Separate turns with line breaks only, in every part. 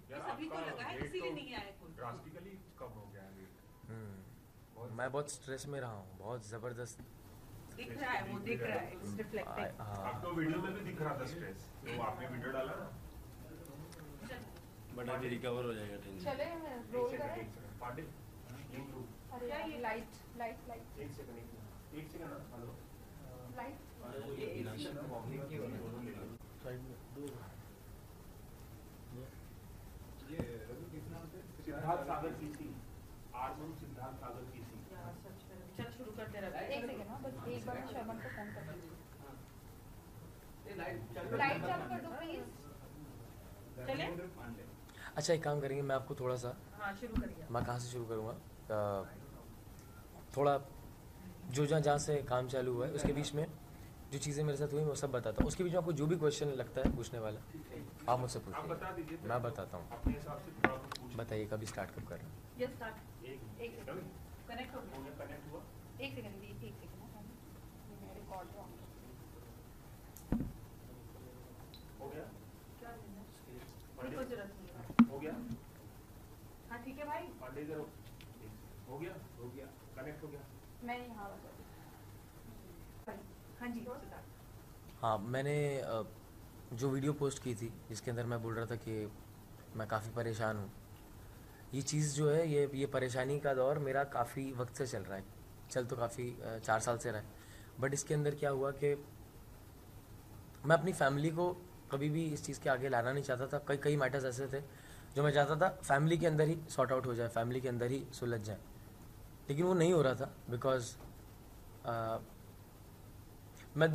यार
सभी को
आपका
लगा है,
वेट
इसीलिए
तो
नहीं आए कोई।
ड्रास्टिकली कम हो गया है वेट।
मैं बहुत स्ट्रेस में रहा हूँ, बहुत ज़बरदस्त।
दिख
स्ट्रेस
रहा
तो
है, वो
दिख भी
दिख
रहा
रहा
है।
है, इट्स रिफ्लेक्टिंग।
आपको वीडियो में भी दिख रहा था स्ट्रेस, तो आपने वीडियो डाला ना।
बट अभी रिकवर हो जाएगा टेंशन।
चले रोल करें।
एक सेकंड पांडे इम्प्रूव।
अरे
क्या
यार,
ये
लाइट लाइट लाइट
एक सेकंड एक सेकंड ना, हेलो।
लाइट।
साइड में दो
सिद्धार्थ सागर सीसी, आरमन सिद्धार्थ सागर सीसी।
यार सच में, चल शुरू करते रहे।
एक सेकंड ना, बस एक बार शर्मन को फोन कर दीजिए। लाइट चालू कर दो प्लीज।
चले।
अच्छा एक काम करेंगे, मैं आपको थोड़ा सा,
हाँ शुरू करिए।
मैं कहाँ से शुरू करूँगा, थोड़ा जो जहाँ से काम चालू हुआ है उसके बीच में जो चीज़ें मेरे साथ हुई मैं वो सब बताता हूँ। उसके बीच में आपको जो भी क्वेश्चन लगता है पूछने वाला आप मुझसे
आप बता
पूछिए,
दीजिए,
मैं बताता हूँ।
अपने हिसाब से थोड़ा कुछ पूछ।
बताइए कभी स्टार्ट कब कर रहे हैं?
Yes start.
एक
सेकंड।
कनेक्ट हो
हो
गया।
गया, कनेक्ट हुआ।
एक सेकंड दी, एक सेकंड ना, ये मेरा रिकॉर्ड रॉन्ग।
हो गया,
क्या लेना है?
पांडे
कोई जरूरत नहीं है।
हो गया,
हाँ ठीक है भाई।
पांडे इधर हो गया, कनेक्ट हो गया।
मैं यहाँ बता।
हाँ जी सिद्धार्थ।
हाँ मैंने जो वीडियो पोस्ट की थी जिसके अंदर मैं बोल रहा था कि मैं काफ़ी परेशान हूँ, ये चीज़ जो है ये परेशानी का दौर मेरा काफ़ी वक्त से चल रहा है, चल तो काफ़ी 4 साल से रहा है। बट इसके अंदर क्या हुआ कि मैं अपनी फैमिली को कभी भी इस चीज़ के आगे लाना नहीं चाहता था। कई कई मैटर्स ऐसे थे जो मैं चाहता था फैमिली के अंदर ही सॉर्ट आउट हो जाए, फैमिली के अंदर ही सुलझ जाए, लेकिन वो नहीं हो रहा था। बिकॉज मैं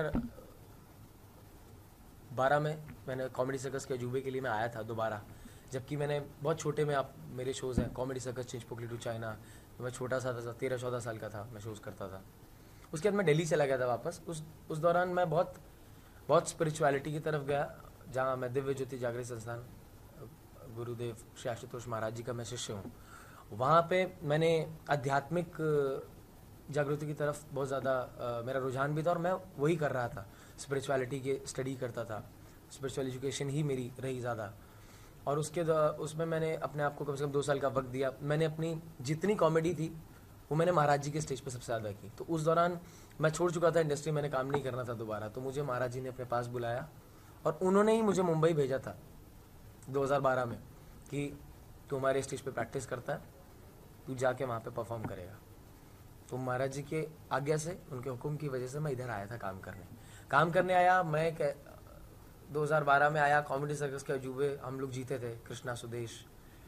2012 में मैंने कॉमेडी सर्कस के अजूबे के लिए मैं आया था दोबारा, जबकि मैंने बहुत छोटे में, आप मेरे शोज़ हैं comedy circus, Chinchpokli to China, मैं छोटा सा था, 13-14 साल का था, मैं शोज़ करता था। उसके बाद मैं दिल्ली चला गया था वापस। उस दौरान मैं बहुत बहुत स्पिरिचुअलिटी की तरफ गया, जहाँ मैं दिव्य ज्योति जागृत संस्थान गुरुदेव श्री आशुतोष महाराज जी का मैं शिष्य हूँ। वहाँ पे मैंने आध्यात्मिक जागृति की तरफ बहुत ज़्यादा मेरा रुझान भी था और मैं वही कर रहा था, स्पिरिचुअलिटी की स्टडी करता था, स्पिरिचुअल एजुकेशन ही मेरी रही ज़्यादा। और उसमें मैंने अपने आप को कम से कम 2 साल का वक्त दिया। मैंने अपनी जितनी कॉमेडी थी वो मैंने महाराज जी के स्टेज पे सबसे ज़्यादा की। तो उस दौरान मैं छोड़ चुका था इंडस्ट्री, मैंने काम नहीं करना था दोबारा, तो मुझे महाराज जी ने अपने पास बुलाया और उन्होंने ही मुझे मुंबई भेजा था 2012 में कि तू हमारे स्टेज पे प्रैक्टिस करता है, तू जाके वहाँ पे परफॉर्म करेगा। तो महाराज जी के आज्ञा से, उनके हुक्म की वजह से मैं इधर आया था काम करने आया। मैं 2012 में आया, कॉमेडी सर्कस के अजूबे हम लोग जीते थे, कृष्णा, सुदेश,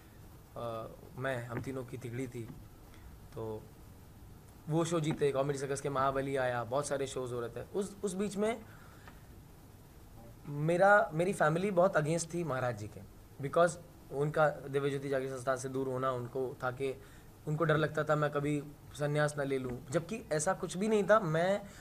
हम तीनों की तिगड़ी थी, तो वो शो जीते। कॉमेडी सर्कस के महाबली आया, बहुत सारे शोज हो रहे थे। उस बीच में मेरी फैमिली बहुत अगेंस्ट थी महाराज जी के, बिकॉज उनका दिव्य ज्योति जागृत संस्थान से दूर होना उनको था कि उनको डर लगता था मैं कभी संन्यास ना ले लूं, जबकि ऐसा कुछ भी नहीं था।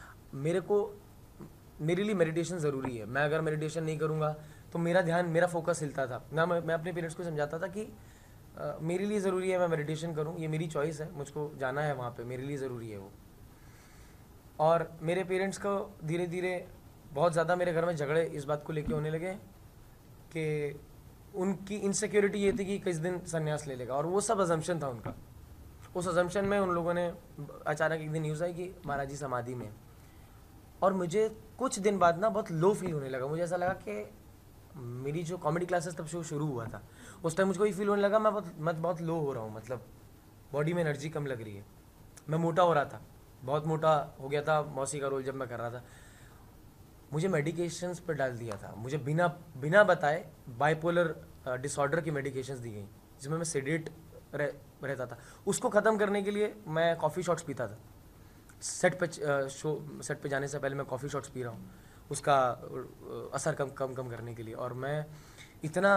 मेरे लिए मेडिटेशन ज़रूरी है। मैं अगर मेडिटेशन नहीं करूँगा तो मेरा फोकस हिलता था ना। मैं अपने पेरेंट्स को समझाता था कि मेरे लिए ज़रूरी है मैं मेडिटेशन करूँ, ये मेरी चॉइस है, मुझको जाना है वहाँ पे, मेरे लिए ज़रूरी है वो। और मेरे पेरेंट्स को धीरे धीरे बहुत ज़्यादा मेरे घर में झगड़े इस बात को लेके होने लगे कि उनकी इनसिक्योरिटी ये थी कि किस दिन संन्यास ले लेगा, और वो सब अजम्पशन था उनका। उस अजम्पशन में उन लोगों ने अचानक एक दिन न्यूज़ आई कि महाराज जी समाधि में, और मुझे कुछ दिन बाद ना बहुत लो फील होने लगा। मुझे ऐसा लगा कि मेरी जो कॉमेडी क्लासेस तब शो शुरू हुआ था उस टाइम मुझको ये फील होने लगा मैं बहुत लो हो रहा हूँ, मतलब बॉडी में एनर्जी कम लग रही है। मैं मोटा हो रहा था, बहुत मोटा हो गया था मौसी का रोल जब मैं कर रहा था। मुझे मेडिकेशंस पर डाल दिया था, मुझे बिना बताए बाइपोलर डिसऑर्डर की मेडिकेशंस दी गई, जिसमें मैं सेडेट रहता था। उसको ख़त्म करने के लिए मैं कॉफ़ी शॉट्स पीता था। सेट पे जाने से पहले मैं कॉफ़ी शॉट्स पी रहा हूँ उसका असर कम करने के लिए। और मैं इतना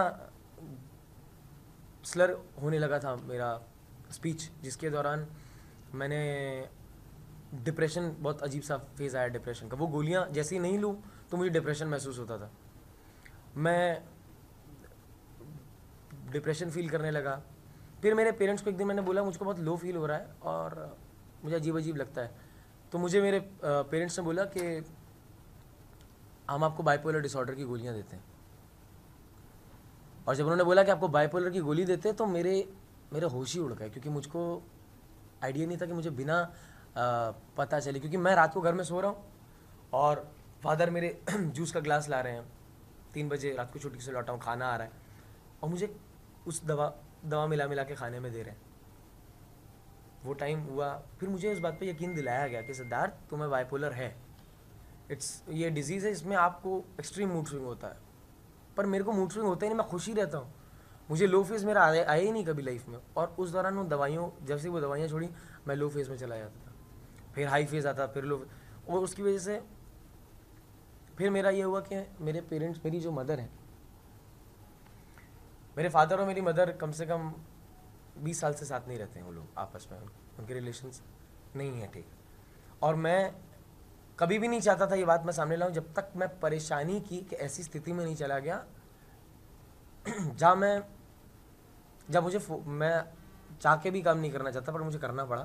स्लर होने लगा था मेरा स्पीच, जिसके दौरान मैंने डिप्रेशन, बहुत अजीब सा फेज़ आया डिप्रेशन का। वो गोलियाँ जैसे ही नहीं लूँ तो मुझे डिप्रेशन महसूस होता था, मैं डिप्रेशन फील करने लगा। फिर मेरे पेरेंट्स को एक दिन मैंने बोला मुझको बहुत लो फील हो रहा है और मुझे अजीब अजीब लगता है। तो मुझे मेरे पेरेंट्स ने बोला कि हम आपको बाइपोलर डिसऑर्डर की गोलियां देते हैं। और जब उन्होंने बोला कि आपको बाइपोलर की गोली देते हैं तो मेरे होश ही उड़ गए, क्योंकि मुझको आइडिया नहीं था कि मुझे बिना पता चले, क्योंकि मैं रात को घर में सो रहा हूँ और फादर मेरे जूस का ग्लास ला रहे हैं, 3 बजे रात को छुट्टी से लौटा हूँ, खाना आ रहा है और मुझे उस दवा मिला के खाने में दे रहे हैं। वो टाइम हुआ, फिर मुझे इस बात पे यकीन दिलाया गया कि सिद्धार्थ तुम्हें बाइपोलर है, ये डिजीज़ है, इसमें आपको एक्सट्रीम मूड स्विंग होता है। पर मेरे को मूड स्विंग होता ही नहीं, मैं खुश ही रहता हूँ, मुझे लो फेज़ मेरा आया ही नहीं कभी लाइफ में। और उस दौरान वो दवाइयों, जब से वो दवाइयाँ छोड़ी मैं लो फेज़ में चला जाता था, फिर हाई फेज़ आता, फिर लो, और उसकी वजह से फिर मेरा ये हुआ कि मेरे पेरेंट्स, मेरी जो मदर है, मेरे फादर और मेरी मदर कम से कम 20 साल से साथ नहीं रहते हैं वो लोग आपस में, उनके रिलेशंस नहीं है ठीक। और मैं कभी भी नहीं चाहता था ये बात मैं सामने लाऊं जब तक मैं परेशानी की कि ऐसी स्थिति में नहीं चला गया जब मैं चाह के भी काम नहीं करना चाहता पर मुझे करना पड़ा।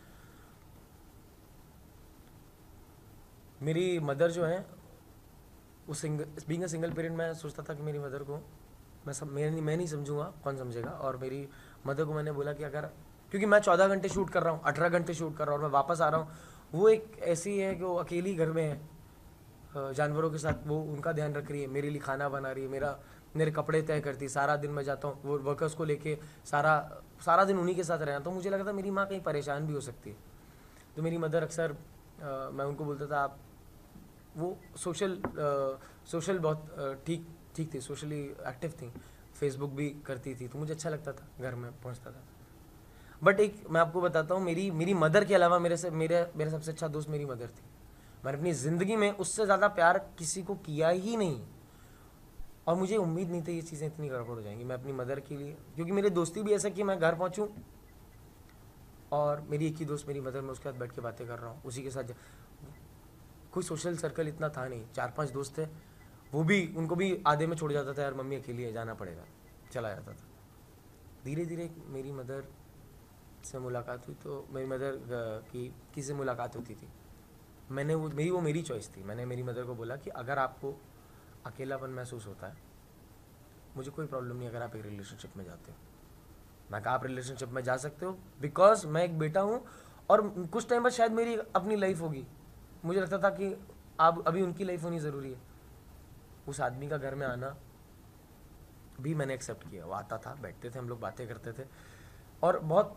मेरी मदर जो है वो बीइंग अ सिंगल पेरेंट, मैं सोचता था कि मेरी मदर को मैं नहीं समझूंगा, कौन समझेगा। और मेरी मदर को मैंने बोला कि अगर, क्योंकि मैं 14 घंटे शूट कर रहा हूँ, 18 घंटे शूट कर रहा हूँ और मैं वापस आ रहा हूँ, वो एक ऐसी है कि वो अकेली घर में है जानवरों के साथ, वो उनका ध्यान रख रही है, मेरे लिए खाना बना रही है, मेरे कपड़े तय करती है, सारा दिन मैं जाता हूँ वो वर्कर्स को लेके सारा दिन उन्हीं के साथ रहना। तो मुझे लगा था मेरी माँ कहीं परेशान भी हो सकती है। तो मेरी मदर अक्सर मैं उनको बोलता था, आप वो सोशल बहुत ठीक थी, सोशली एक्टिव थी, फेसबुक भी करती थी, तो मुझे अच्छा लगता था, घर में पहुंचता था। बट एक मैं आपको बताता हूँ, मेरी मदर के अलावा मेरे सबसे अच्छा दोस्त मेरी मदर थी। मैंने अपनी ज़िंदगी में उससे ज़्यादा प्यार किसी को किया ही नहीं, और मुझे उम्मीद नहीं थी ये चीज़ें इतनी गड़बड़ हो जाएंगी। मैं अपनी मदर के लिए, क्योंकि मेरे दोस्ती भी ऐसा कि मैं घर पहुँचूँ और मेरी एक ही दोस्त मेरी मदर, मैं उसके साथ बैठ के बातें कर रहा हूँ, उसी के साथ। कोई सोशल सर्कल इतना था नहीं, 4-5 दोस्त थे, वो भी, उनको भी आधे में छोड़ जाता था, यार मम्मी अकेली है जाना पड़ेगा, चला जाता था। धीरे धीरे मेरी मदर से मुलाकात हुई, तो मेरी मदर की किसी मुलाकात होती थी, मेरी चॉइस थी। मैंने मेरी मदर को बोला कि अगर आपको अकेलापन महसूस होता है, मुझे कोई प्रॉब्लम नहीं अगर आप एक रिलेशनशिप में जाते हो। मैं कहा आप रिलेशनशिप में जा सकते हो, बिकॉज मैं एक बेटा हूँ और कुछ टाइम बाद शायद मेरी अपनी लाइफ होगी। मुझे लगता था कि अब अभी उनकी लाइफ होनी ज़रूरी है। उस आदमी का घर में आना भी मैंने एक्सेप्ट किया। वो आता था, बैठते थे, हम लोग बातें करते थे और बहुत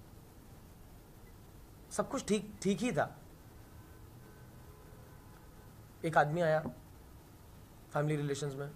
सब कुछ ठीक ही था। एक आदमी आया फैमिली रिलेशंस में,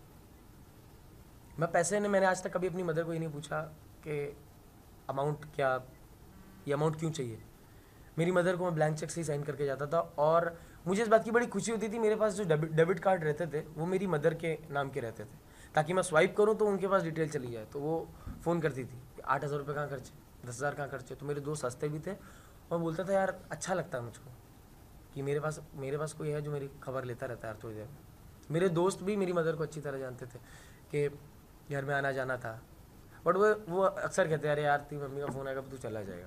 मैंने आज तक कभी अपनी मदर को ये नहीं पूछा कि अमाउंट क्या, ये अमाउंट क्यों चाहिए। मेरी मदर को मैं ब्लैंक चेक से ही साइन करके जाता था और मुझे इस बात की बड़ी खुशी होती थी, मेरे पास जो डेबिट कार्ड रहते थे वो मेरी मदर के नाम के रहते थे, ताकि मैं स्वाइप करूं तो उनके पास डिटेल चली जाए। तो वो फ़ोन करती थी कि 8,000 रुपये कहाँ खर्चे, 10,000 कहाँ खर्चे। तो मेरे दोस्त हंसते भी थे और बोलता था यार अच्छा लगता है मुझको कि मेरे पास कोई है जो मेरी खबर लेता रहता है यार थोड़ी देर में। मेरे दोस्त भी मेरी मदर को अच्छी तरह जानते थे कि घर में आना जाना था, बट वो अक्सर कहते हैं अरे यार तेरी मम्मी का फ़ोन आएगा तो तू चला जाएगा।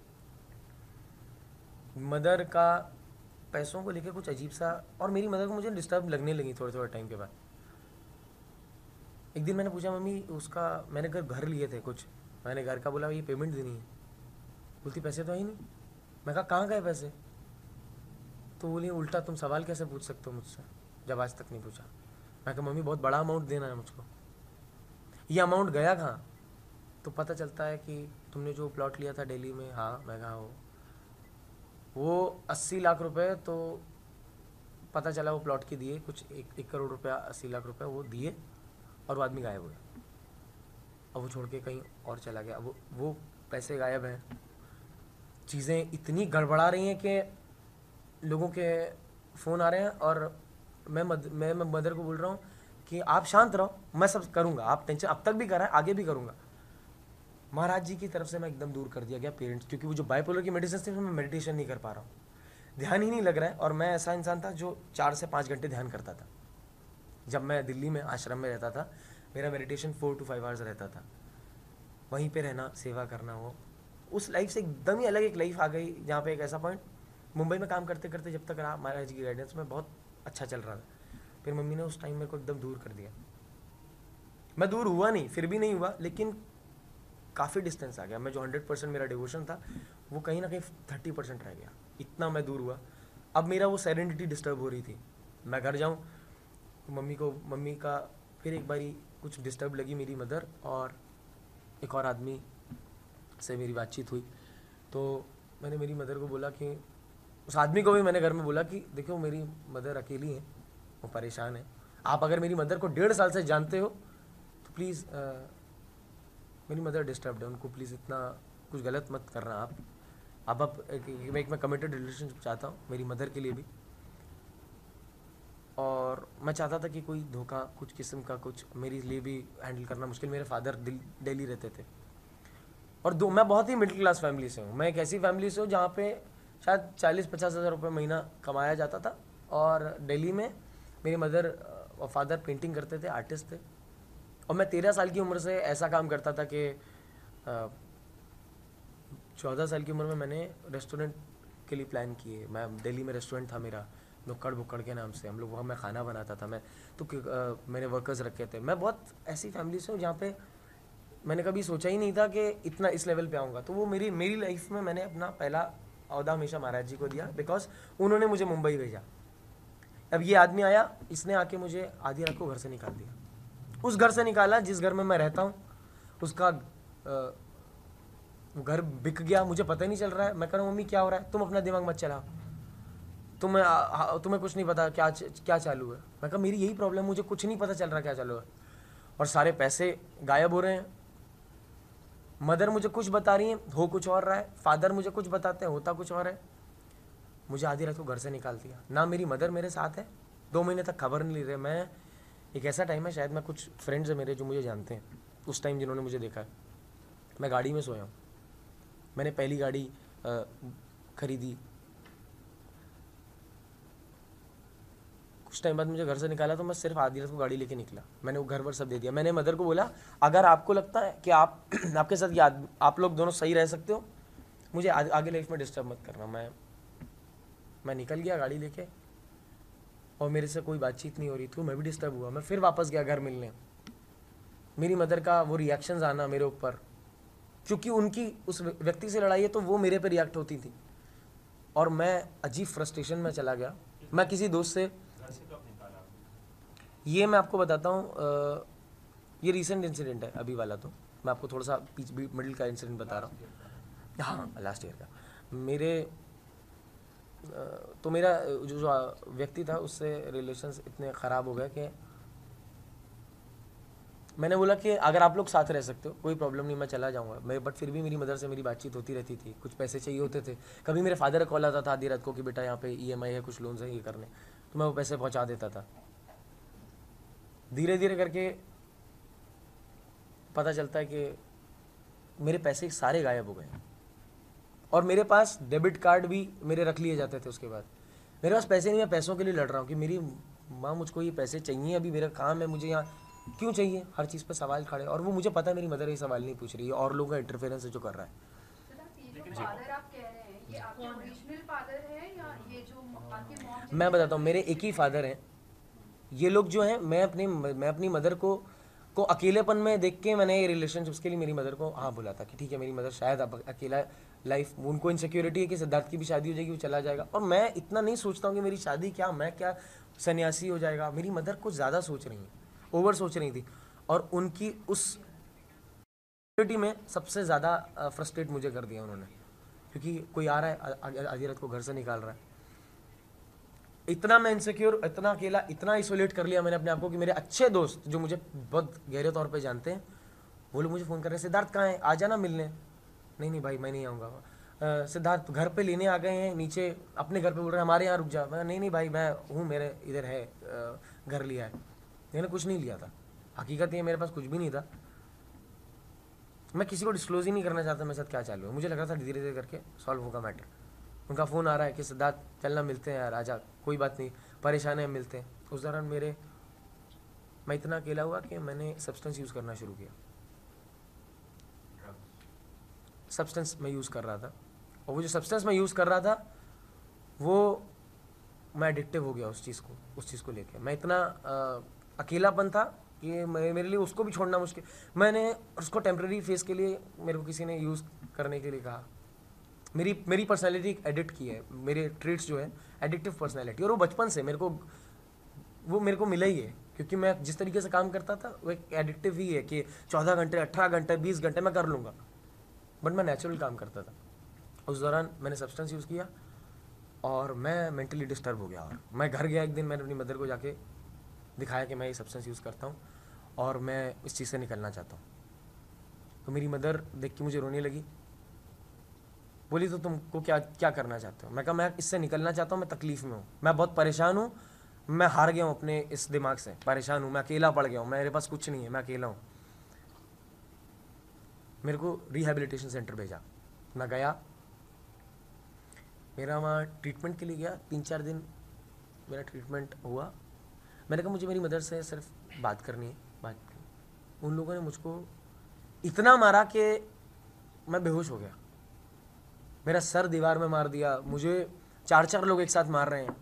मदर का पैसों को लेके कुछ अजीब सा, और मेरी मदर को मुझे डिस्टर्ब लगने लगी थोड़े टाइम के बाद। एक दिन मैंने पूछा मम्मी उसका, मैंने घर लिए थे कुछ, मैंने घर का बोला ये पेमेंट देनी है, बोलती पैसे तो है ही नहीं। मैं कहा कहाँ गए पैसे, तो बोली उल्टा तुम सवाल कैसे पूछ सकते हो मुझसे जब आज तक नहीं पूछा। मैं कहा मम्मी बहुत बड़ा अमाउंट देना है मुझको, ये अमाउंट गया कहाँ। तो पता चलता है कि तुमने जो प्लॉट लिया था दिल्ली में, हाँ मैं कहा वो 80 लाख रुपए, तो पता चला वो प्लॉट के दिए कुछ 1 करोड़ रुपया, 80 लाख रुपए वो दिए और वो आदमी गायब हो गया। अब वो छोड़ के कहीं और चला गया। अब वो पैसे गायब हैं, चीज़ें इतनी गड़बड़ा रही हैं कि लोगों के फ़ोन आ रहे हैं और मैं मदर को बोल रहा हूँ कि आप शांत रहो, मैं सब करूँगा, आप टेंशन अब तक भी कर रहे हैं आगे भी करूँगा। महाराज जी की तरफ से मैं एकदम दूर कर दिया गया पेरेंट्स, क्योंकि वो जो बाइपोलर की मेडिसिन थी मैं मेडिटेशन नहीं कर पा रहा हूँ, ध्यान ही नहीं लग रहा है। और मैं ऐसा इंसान था जो 4 से 5 घंटे ध्यान करता था। जब मैं दिल्ली में आश्रम में रहता था मेरा मेडिटेशन 4 to 5 आवर्स रहता था, वहीं पे रहना, सेवा करना। वो उस लाइफ से एकदम ही अलग एक लाइफ आ गई, जहाँ पे एक ऐसा पॉइंट, मुंबई में काम करते करते जब तक रहा महाराज जी की गाइडेंस में बहुत अच्छा चल रहा था, फिर मम्मी ने उस टाइम मेरे को एकदम दूर कर दिया। मैं दूर हुआ नहीं, फिर भी नहीं हुआ, लेकिन काफ़ी डिस्टेंस आ गया। मैं जो 100% मेरा डिवोशन था वो कहीं ना कहीं 30% रह गया, इतना मैं दूर हुआ। अब मेरा वो सेरेनिटी डिस्टर्ब हो रही थी। मैं घर जाऊँ, मम्मी का फिर एक बारी कुछ डिस्टर्ब लगी मेरी मदर, और एक और आदमी से मेरी बातचीत हुई। तो मैंने मेरी मदर को बोला कि उस आदमी को भी मैंने घर में बोला कि देखो मेरी मदर अकेली है, वो परेशान है, आप अगर मेरी मदर को 1.5 साल से जानते हो तो प्लीज़ मेरी मदर डिस्टर्ब्ड है, उनको प्लीज़ इतना कुछ गलत मत करना आप। अब एक मैं कमिटेड रिलेशनशिप चाहता हूँ मेरी मदर के लिए भी, और मैं चाहता था कि कोई धोखा कुछ किस्म का कुछ मेरे लिए भी हैंडल करना मुश्किल। मेरे फादर दिल्ली रहते थे, और मैं बहुत ही मिडिल क्लास फैमिली से हूँ। मैं एक ऐसी फैमिली से हूँ जहाँ पे शायद 40-50 हज़ार रुपये महीना कमाया जाता था, और दिल्ली में मेरी मदर और फादर पेंटिंग करते थे, आर्टिस्ट थे। और मैं 13 साल की उम्र से ऐसा काम करता था कि 14 साल की उम्र में मैंने रेस्टोरेंट के लिए प्लान किए। मैं दिल्ली में रेस्टोरेंट था मेरा, नुक्कड़ बुक्कड़ के नाम से, हम लोग वहाँ मैं खाना बनाता था। मैं तो मैंने वर्कर्स रखे थे। मैं बहुत ऐसी फैमिली से हूँ जहाँ पे मैंने कभी सोचा ही नहीं था कि इतना इस लेवल पे आऊँगा। तो वो मेरी लाइफ में मैंने अपना पहला अहदा हमेशा महाराज जी को दिया, बिकॉज उन्होंने मुझे मुंबई भेजा। अब ये आदमी आया, इसने आके मुझे आधी रात को घर से निकाल दिया। उस घर से निकाला जिस घर में मैं रहता हूँ, उसका घर बिक गया, मुझे पता ही नहीं चल रहा है। मैं कह रहा हूँ मम्मी क्या हो रहा है, तुम अपना दिमाग मत चलाओ, तुम्हें कुछ नहीं पता क्या चालू है। मैं कहा मेरी यही प्रॉब्लम, मुझे कुछ नहीं पता चल रहा क्या चालू है, और सारे पैसे गायब हो रहे हैं। मदर मुझे कुछ बता रही है, हो कुछ और रहा है, फादर मुझे कुछ बताते हैं, होता कुछ और है। मुझे आधी रात को घर से निकाल दिया। ना मेरी मदर मेरे साथ है, 2 महीने तक खबर नहीं ले रहे। मैं एक ऐसा टाइम है, शायद मैं कुछ फ्रेंड्स हैं मेरे जो मुझे जानते हैं उस टाइम, जिन्होंने मुझे देखा है, मैं गाड़ी में सोया हूँ। मैंने पहली गाड़ी खरीदी, कुछ टाइम बाद मुझे घर से निकाला तो मैं सिर्फ आधी रात को गाड़ी लेके निकला। मैंने वो घर पर सब दे दिया। मैंने मदर को बोला अगर आपको लगता है कि आपके साथ आप लोग दोनों सही रह सकते हो, मुझे आगे लाइफ में डिस्टर्ब मत करना। मैं निकल गया गाड़ी लेके, और मेरे से कोई बातचीत नहीं हो रही थी। मैं भी डिस्टर्ब हुआ। मैं फिर वापस गया घर मिलने। मेरी मदर का वो रिएक्शंस आना मेरे ऊपर, क्योंकि उनकी उस व्यक्ति से लड़ाई है तो वो मेरे पे रिएक्ट होती थी, और मैं अजीब फ्रस्ट्रेशन में चला गया। मैं किसी दोस्त से,
घर से कब निकाला?
ये मैं आपको बताता हूँ, ये रीसेंट इंसिडेंट है अभी वाला। तो मैं आपको थोड़ा सा मिडिल का इंसिडेंट बता रहा हूँ। हाँ, लास्ट ईयर का। मेरा जो व्यक्ति था उससे रिलेशंस इतने ख़राब हो गए कि मैंने बोला कि अगर आप लोग साथ रह सकते हो कोई प्रॉब्लम नहीं, मैं चला जाऊँगा। बट फिर भी मेरी मदर से मेरी बातचीत होती रहती थी, कुछ पैसे चाहिए होते थे। कभी मेरे फादर का कॉल आता था आधी रात को कि बेटा यहाँ पे EMI है, कुछ लोन्स है ये करने, तो मैं वो पैसे पहुँचा देता था। धीरे धीरे करके पता चलता है कि मेरे पैसे सारे गायब हो गए, और मेरे पास डेबिट कार्ड भी मेरे रख लिए जाते थे। उसके बाद मेरे पास पैसे नहीं, मैं पैसों के लिए लड़ रहा हूँ कि मेरी माँ मुझको ये पैसे चाहिए, अभी मेरा काम है, मुझे यहाँ क्यों चाहिए, हर चीज़ पे सवाल खड़े। और वो मुझे पता है मेरी मदर ये सवाल नहीं पूछ रही है, और लोगों का इंटरफेरेंस है जो कर रहा है।
फादर आप कह रहे हैं ये आपके ओरिजिनल फादर है या ये जो आपके मॉम?
मैं बताता हूँ, मेरे एक ही फादर हैं। ये लोग जो हैं, मैं अपनी मदर को अकेलेपन में देख के मैंने ये रिलेशनशिप्स के लिए मेरी मदर को हाँ बोला था कि ठीक है मेरी मदर शायद अब अकेला लाइफ, उनको इनसिक्योरिटी है कि सिद्धार्थ की भी शादी हो जाएगी, वो चला जाएगा। और मैं इतना नहीं सोचता हूँ कि मेरी शादी क्या, मैं क्या सन्यासी हो जाएगा। मेरी मदर कुछ ज़्यादा सोच रही हैं, ओवर सोच रही थी, और उनकी उस में सबसे ज़्यादा फ्रस्ट्रेट मुझे कर दिया उन्होंने, क्योंकि कोई आ रहा है आधी रात को घर से निकाल रहा है। इतना मैं इनसिक्योर, इतना अकेला, इतना आइसोलेट कर लिया मैंने अपने आप को कि मेरे अच्छे दोस्त जो मुझे बहुत गहरे तौर पे जानते हैं, वो लोग मुझे फ़ोन कर रहे हैं सिद्धार्थ कहाँ है, आ जाना मिलने। नहीं भाई मैं नहीं आऊँगा। सिद्धार्थ घर पे लेने आ गए हैं, नीचे अपने घर पे बोल रहे हैं हमारे यहाँ रुक जा। मैं नहीं भाई मैं हूँ, मेरे इधर है, घर लिया है। मैंने कुछ नहीं लिया था, हकीकत ये मेरे पास कुछ भी नहीं था। मैं किसी को डिस्क्लोज ही नहीं करना चाहता मेरे साथ क्या चालू है। मुझे लग रहा था धीरे धीरे करके सॉल्व होगा मैटर। उनका फ़ोन आ रहा है कि सिद्धार्थ चलना मिलते हैं यार, आजा, कोई बात नहीं, परेशान है, मिलते हैं। उस दौरान मैं इतना अकेला हुआ कि मैंने सब्सटेंस यूज़ करना शुरू किया। सब्सटेंस मैं यूज़ कर रहा था, और वो जो सब्सटेंस मैं यूज़ कर रहा था वो मैं एडिक्टिव हो गया उस चीज़ को लेके। मैं इतना अकेलापन था कि मेरे लिए उसको भी छोड़ना मुश्किल। मैंने उसको टेम्प्रेरी फेस के लिए मेरे को किसी ने यूज़ करने के लिए कहा। मेरी पर्सनैलिटी एडिक्ट की है, मेरे ट्रेड्स जो है एडिक्टिव पर्सनैलिटी, और वो बचपन से मेरे को मिला ही है, क्योंकि मैं जिस तरीके से काम करता था वो एक एडिक्टिव ही है कि 14 घंटे 18 घंटे 20 घंटे मैं कर लूँगा, बट मैं नेचुरल काम करता था। उस दौरान मैंने सब्सटेंस यूज़ किया और मैं मेंटली डिस्टर्ब हो गया, और मैं घर गया एक दिन, मैंने अपनी मदर को जाके दिखाया कि मैं ये सब्सटेंस यूज़ करता हूँ और मैं इस चीज़ से निकलना चाहता हूँ। तो मेरी मदर देख के मुझे रोने लगी, बोली तो तुमको क्या क्या करना चाहते हो? मैं कहा मैं इससे निकलना चाहता हूँ, मैं तकलीफ़ में हूँ, मैं बहुत परेशान हूँ, मैं हार गया हूँ अपने इस दिमाग से, परेशान हूँ, मैं अकेला पड़ गया हूँ, मेरे पास कुछ नहीं है, मैं अकेला हूँ। मेरे को रिहैबिलिटेशन सेंटर भेजा, मैं गया, मेरा वहाँ ट्रीटमेंट के लिए गया, 3-4 दिन मेरा ट्रीटमेंट हुआ। मैंने कहा मुझे मेरी मदर से सिर्फ बात करनी है, बात की। उन लोगों ने मुझको इतना मारा कि मैं बेहोश हो गया, मेरा सर दीवार में मार दिया, मुझे 4-4 लोग एक साथ मार रहे हैं।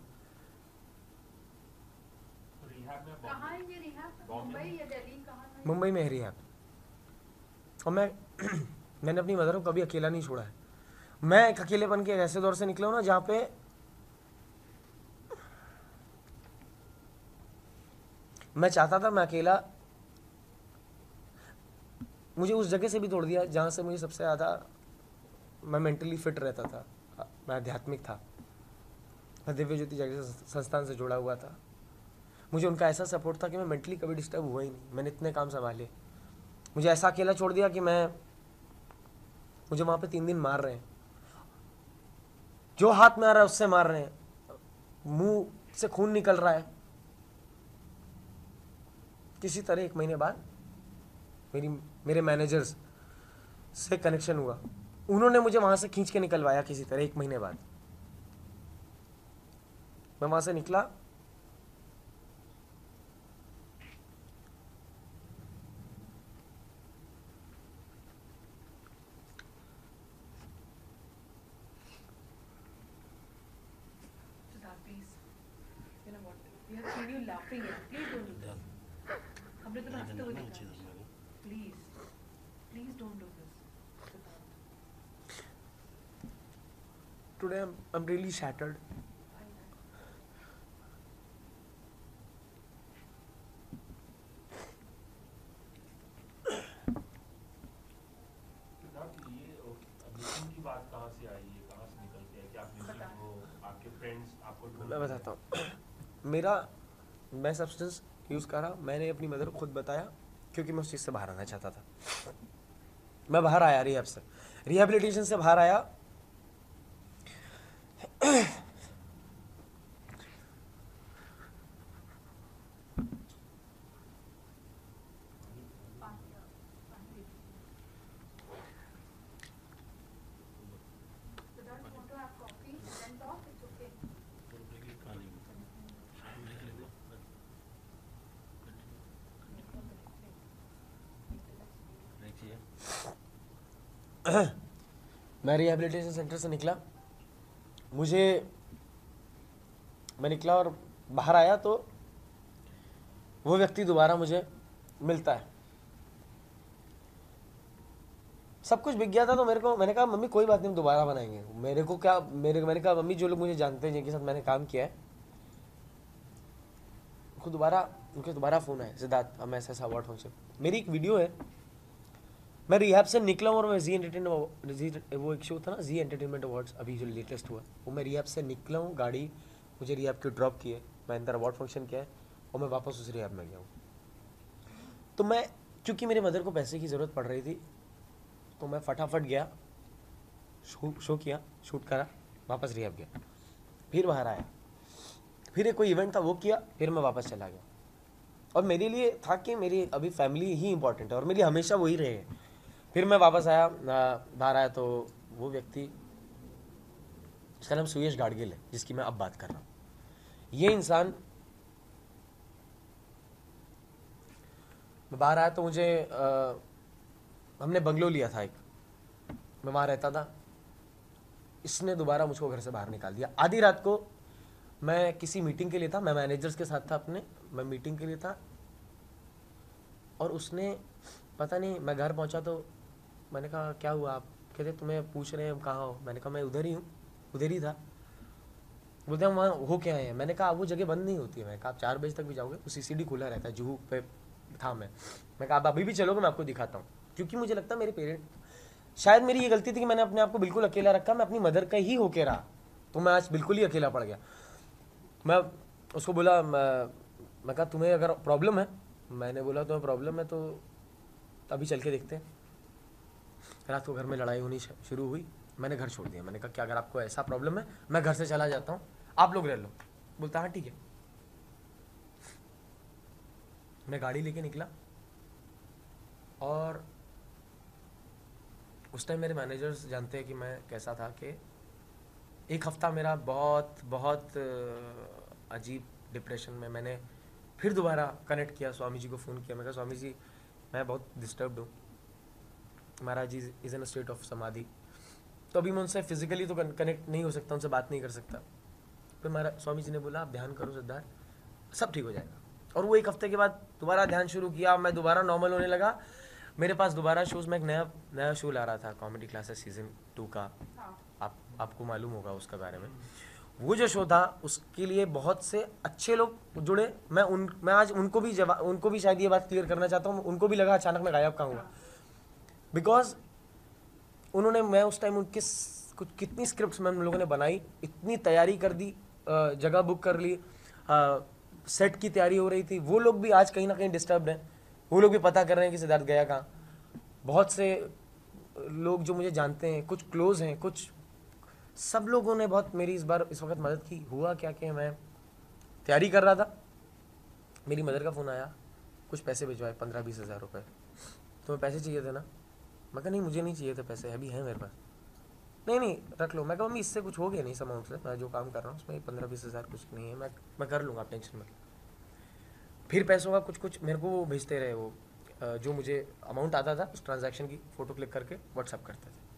रिहैब में
कहाँ है ये रिहैब? मुंबई या दिल्ली, कहाँ था ये?
मुंबई में है रिहैब। और मैंने अपनी मदर को कभी अकेला नहीं छोड़ा है। मैं एक अकेलेपन के एक ऐसे दौर से निकला हूं ना जहाँ पे मैं चाहता था मैं अकेला, मुझे उस जगह से भी तोड़ दिया जहाँ से मुझे सबसे ज़्यादा मैं मेंटली फिट रहता था, मैं आध्यात्मिक था, मैं दिव्य ज्योति जागरण संस्थान से जुड़ा हुआ था। मुझे उनका ऐसा सपोर्ट था कि मैं मेंटली कभी डिस्टर्ब हुआ ही नहीं। मैंने इतने काम संभाले, मुझे ऐसा अकेला छोड़ दिया कि मुझे वहाँ पे 3 दिन मार रहे हैं, जो हाथ में आ रहा है उससे मार रहे हैं, मुंह से खून निकल रहा है। किसी तरह 1 महीने बाद मेरे मैनेजर्स से कनेक्शन हुआ, उन्होंने मुझे वहां से खींच के निकलवाया किसी तरह। 1 महीने बाद मैं वहां से निकला,
Siddharth, please. You know what? We have seen you laughing here. Please don't do this. हमने तो हंसते हुए देखा है. Please. Please don't do this. Siddharth.
today I'm really shattered.
Siddharth, ये addiction की बात कहाँ से आई है, कहाँ से निकल के है, क्या आप म्यूजिक हो, आपके फ्रेंड्स आपको ढूंढ
मैं
रहे
बताता हूँ, मैं सब्सटेंस यूज़ करा, मैंने अपनी मदर को खुद बताया क्योंकि मैं उस चीज़ से बाहर आना चाहता था। मैं बाहर आया रिहैब से, रिहैबिलिटेशन से बाहर आया।
Siddharth, want to have coffee? Then talk, it's okay.
मैं रिहैबिलिटेशन सेंटर से निकला, मैं निकला और बाहर आया तो वो व्यक्ति दोबारा मुझे मिलता है। सब कुछ बिक गया था तो मैंने कहा मम्मी कोई बात नहीं, हम दोबारा बनाएंगे। मैंने कहा मम्मी जो लोग मुझे जानते हैं जिनके साथ मैंने काम किया है, उनके दोबारा फ़ोन आया, सिद्धार्थ हम ऐसा अवार्ड फंक्शन। मेरी एक वीडियो है, मैं रिहैब से निकला हूँ और मैं वो एक शो था ना जी एंटरटेनमेंट अवार्ड्स, अभी जो लेटेस्ट हुआ, वो मैं रिहैब से निकला हूँ, गाड़ी मुझे रिहैब की ड्रॉप की है, मैं अंदर अवार्ड फंक्शन किया है और मैं वापस उस रिहैब में गया हूँ। तो मैं क्योंकि मेरे मदर को पैसे की ज़रूरत पड़ रही थी तो मैं फटाफट गया, शो किया, शूट करा, वापस रिहैब गया, फिर बाहर आया, फिर एक कोई इवेंट था वो किया, फिर मैं वापस चला गया। और मेरे लिए था कि मेरी अभी फैमिली ही इंपॉर्टेंट है और मेरी हमेशा वही रहे। फिर मैं वापस आया, बाहर आया तो वो व्यक्ति, उसका नाम सुयश गाडगिल है जिसकी मैं अब बात कर रहा हूँ। ये इंसान, मैं बाहर आया तो मुझे हमने बंगलो लिया था एक, मैं वहाँ रहता था, इसने दोबारा मुझको घर से बाहर निकाल दिया। आधी रात को मैं किसी मीटिंग के लिए था, मैं मैनेजर्स के साथ था अपने, मैं मीटिंग के लिए था, और उसने पता नहीं, मैं घर पहुंचा तो मैंने कहा क्या हुआ, आप कहते तुम्हें पूछ रहे हैं कहाँ हो, मैंने कहा मैं उधर ही हूँ, उधर ही था। बोलते हैं वहाँ हो क्या है, मैंने कहा वो जगह बंद नहीं होती है, मैंने कहा आप 4 बजे तक भी जाओगे तो सीसीडी खुला रहता है, जुहू पे था मैं कहा आप अभी भी चलोगे मैं आपको दिखाता हूँ, क्योंकि मुझे लगता है मेरे पेरेंट, शायद मेरी ये गलती थी कि मैंने अपने आप को बिल्कुल अकेला रखा, मैं अपनी मदर का ही होके रहा, तो मैं आज बिल्कुल ही अकेला पड़ गया। मैं उसको बोला, मैं कहा तुम्हें अगर प्रॉब्लम है, मैंने बोला तुम्हें प्रॉब्लम है तो अभी चल के देखते हैं। रात को घर में लड़ाई होनी शुरू हुई, मैंने घर छोड़ दिया, मैंने कहा कि अगर आपको ऐसा प्रॉब्लम है मैं घर से चला जाता हूँ, आप लोग रह लो। बोलता हाँ ठीक है। मैं गाड़ी लेके निकला और उस टाइम मेरे मैनेजर्स जानते हैं कि मैं कैसा था, कि एक हफ्ता मेरा बहुत बहुत अजीब डिप्रेशन में, मैंने फिर दोबारा कनेक्ट किया, स्वामी जी को फ़ोन किया, मैं कहा स्वामी जी मैं बहुत डिस्टर्ब्ड हूँ, Maharaj ji is in a state of samadhi, तो अभी मैं उनसे फिजिकली तो कनेक्ट नहीं हो सकता, उनसे बात नहीं कर सकता। फिर महाराज स्वामी जी ने बोला आप ध्यान करो सिद्धार्थ, सब ठीक हो जाएगा। और वो एक हफ्ते के बाद दोबारा ध्यान शुरू किया, मैं दोबारा नॉर्मल होने लगा, मेरे पास दोबारा शोज़ में एक नया शो ला रहा था, कॉमेडी क्लासेस सीज़न 2 का, आपको मालूम होगा उसका बारे में। वो जो शो था उसके लिए बहुत से अच्छे लोग जुड़े, मैं आज उनको भी शायद ये बात क्लियर करना चाहता हूँ, उनको भी लगा अचानक मैं गायब कहाँ हुआ, बिकॉज उन्होंने, मैं उस टाइम उनके कुछ कितनी स्क्रिप्ट्स में हम लोगों ने बनाई, इतनी तैयारी कर दी, जगह बुक कर ली, सेट की तैयारी हो रही थी, वो लोग भी आज कहीं ना कहीं डिस्टर्ब्ड हैं, वो लोग भी पता कर रहे हैं कि सिद्धार्थ गया कहाँ। बहुत से लोग जो मुझे जानते हैं, कुछ क्लोज हैं, कुछ, सब लोगों ने बहुत मेरी इस वक्त मदद की। हुआ क्या कि मैं तैयारी कर रहा था, मेरी मदर का फ़ोन आया, कुछ पैसे भिजवाए 15-20 हज़ार रुपये, तुम्हें पैसे चाहिए थे ना, मैं कहा नहीं मुझे नहीं चाहिए थे पैसे, अभी हैं मेरे पास, नहीं रख लो। मैं कहा मम्मी इससे कुछ हो गया नहीं इस अमाउंट से, मैं जो काम कर रहा हूँ उसमें 15-20 हज़ार कुछ नहीं है, मैं कर लूँगा, आप टेंशन मत। फिर पैसों का कुछ मेरे को वो भेजते रहे, वो जो मुझे अमाउंट आता था उस ट्रांजैक्शन की फ़ोटो क्लिक करके व्हाट्सअप करते थे,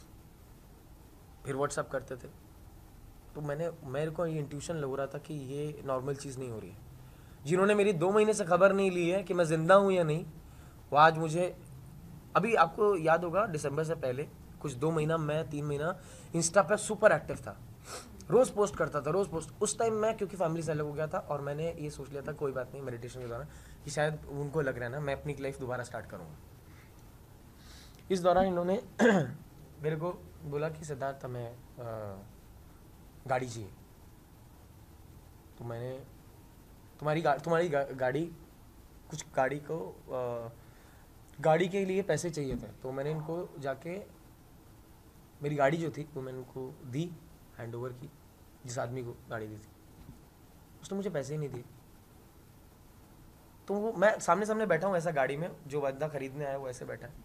फिर व्हाट्सअप करते थे। तो मेरे को ये इंट्यूशन लग रहा था कि ये नॉर्मल चीज़ नहीं हो रही है। जिन्होंने मेरी 2 महीने से खबर नहीं ली है कि मैं ज़िंदा हूँ या नहीं, वो आज मुझे, अभी आपको याद होगा दिसंबर से पहले कुछ 2 महीना, मैं 3 महीना इंस्टा पर सुपर एक्टिव था, रोज़ पोस्ट करता था, रोज़ पोस्ट। उस टाइम मैं क्योंकि फैमिली से अलग हो गया था और मैंने ये सोच लिया था कोई बात नहीं, मेडिटेशन के दौरान कि शायद उनको लग रहा है ना मैं अपनी लाइफ दोबारा स्टार्ट करूँगा। इस दौरान इन्होंने मेरे को बोला कि सिद्धार्थ हमें गाड़ी चाहिए, तो मैंने तुम्हारी गाड़ी, कुछ गाड़ी के लिए पैसे चाहिए थे, तो मैंने इनको जाके मेरी गाड़ी जो थी वो मैंने उनको दी, हैंड ओवर की, जिस आदमी को गाड़ी दी थी, उसने मुझे पैसे ही नहीं दिए। तो वो, मैं सामने बैठा हूँ ऐसा गाड़ी में, जो बंदा खरीदने आया वो ऐसे बैठा है,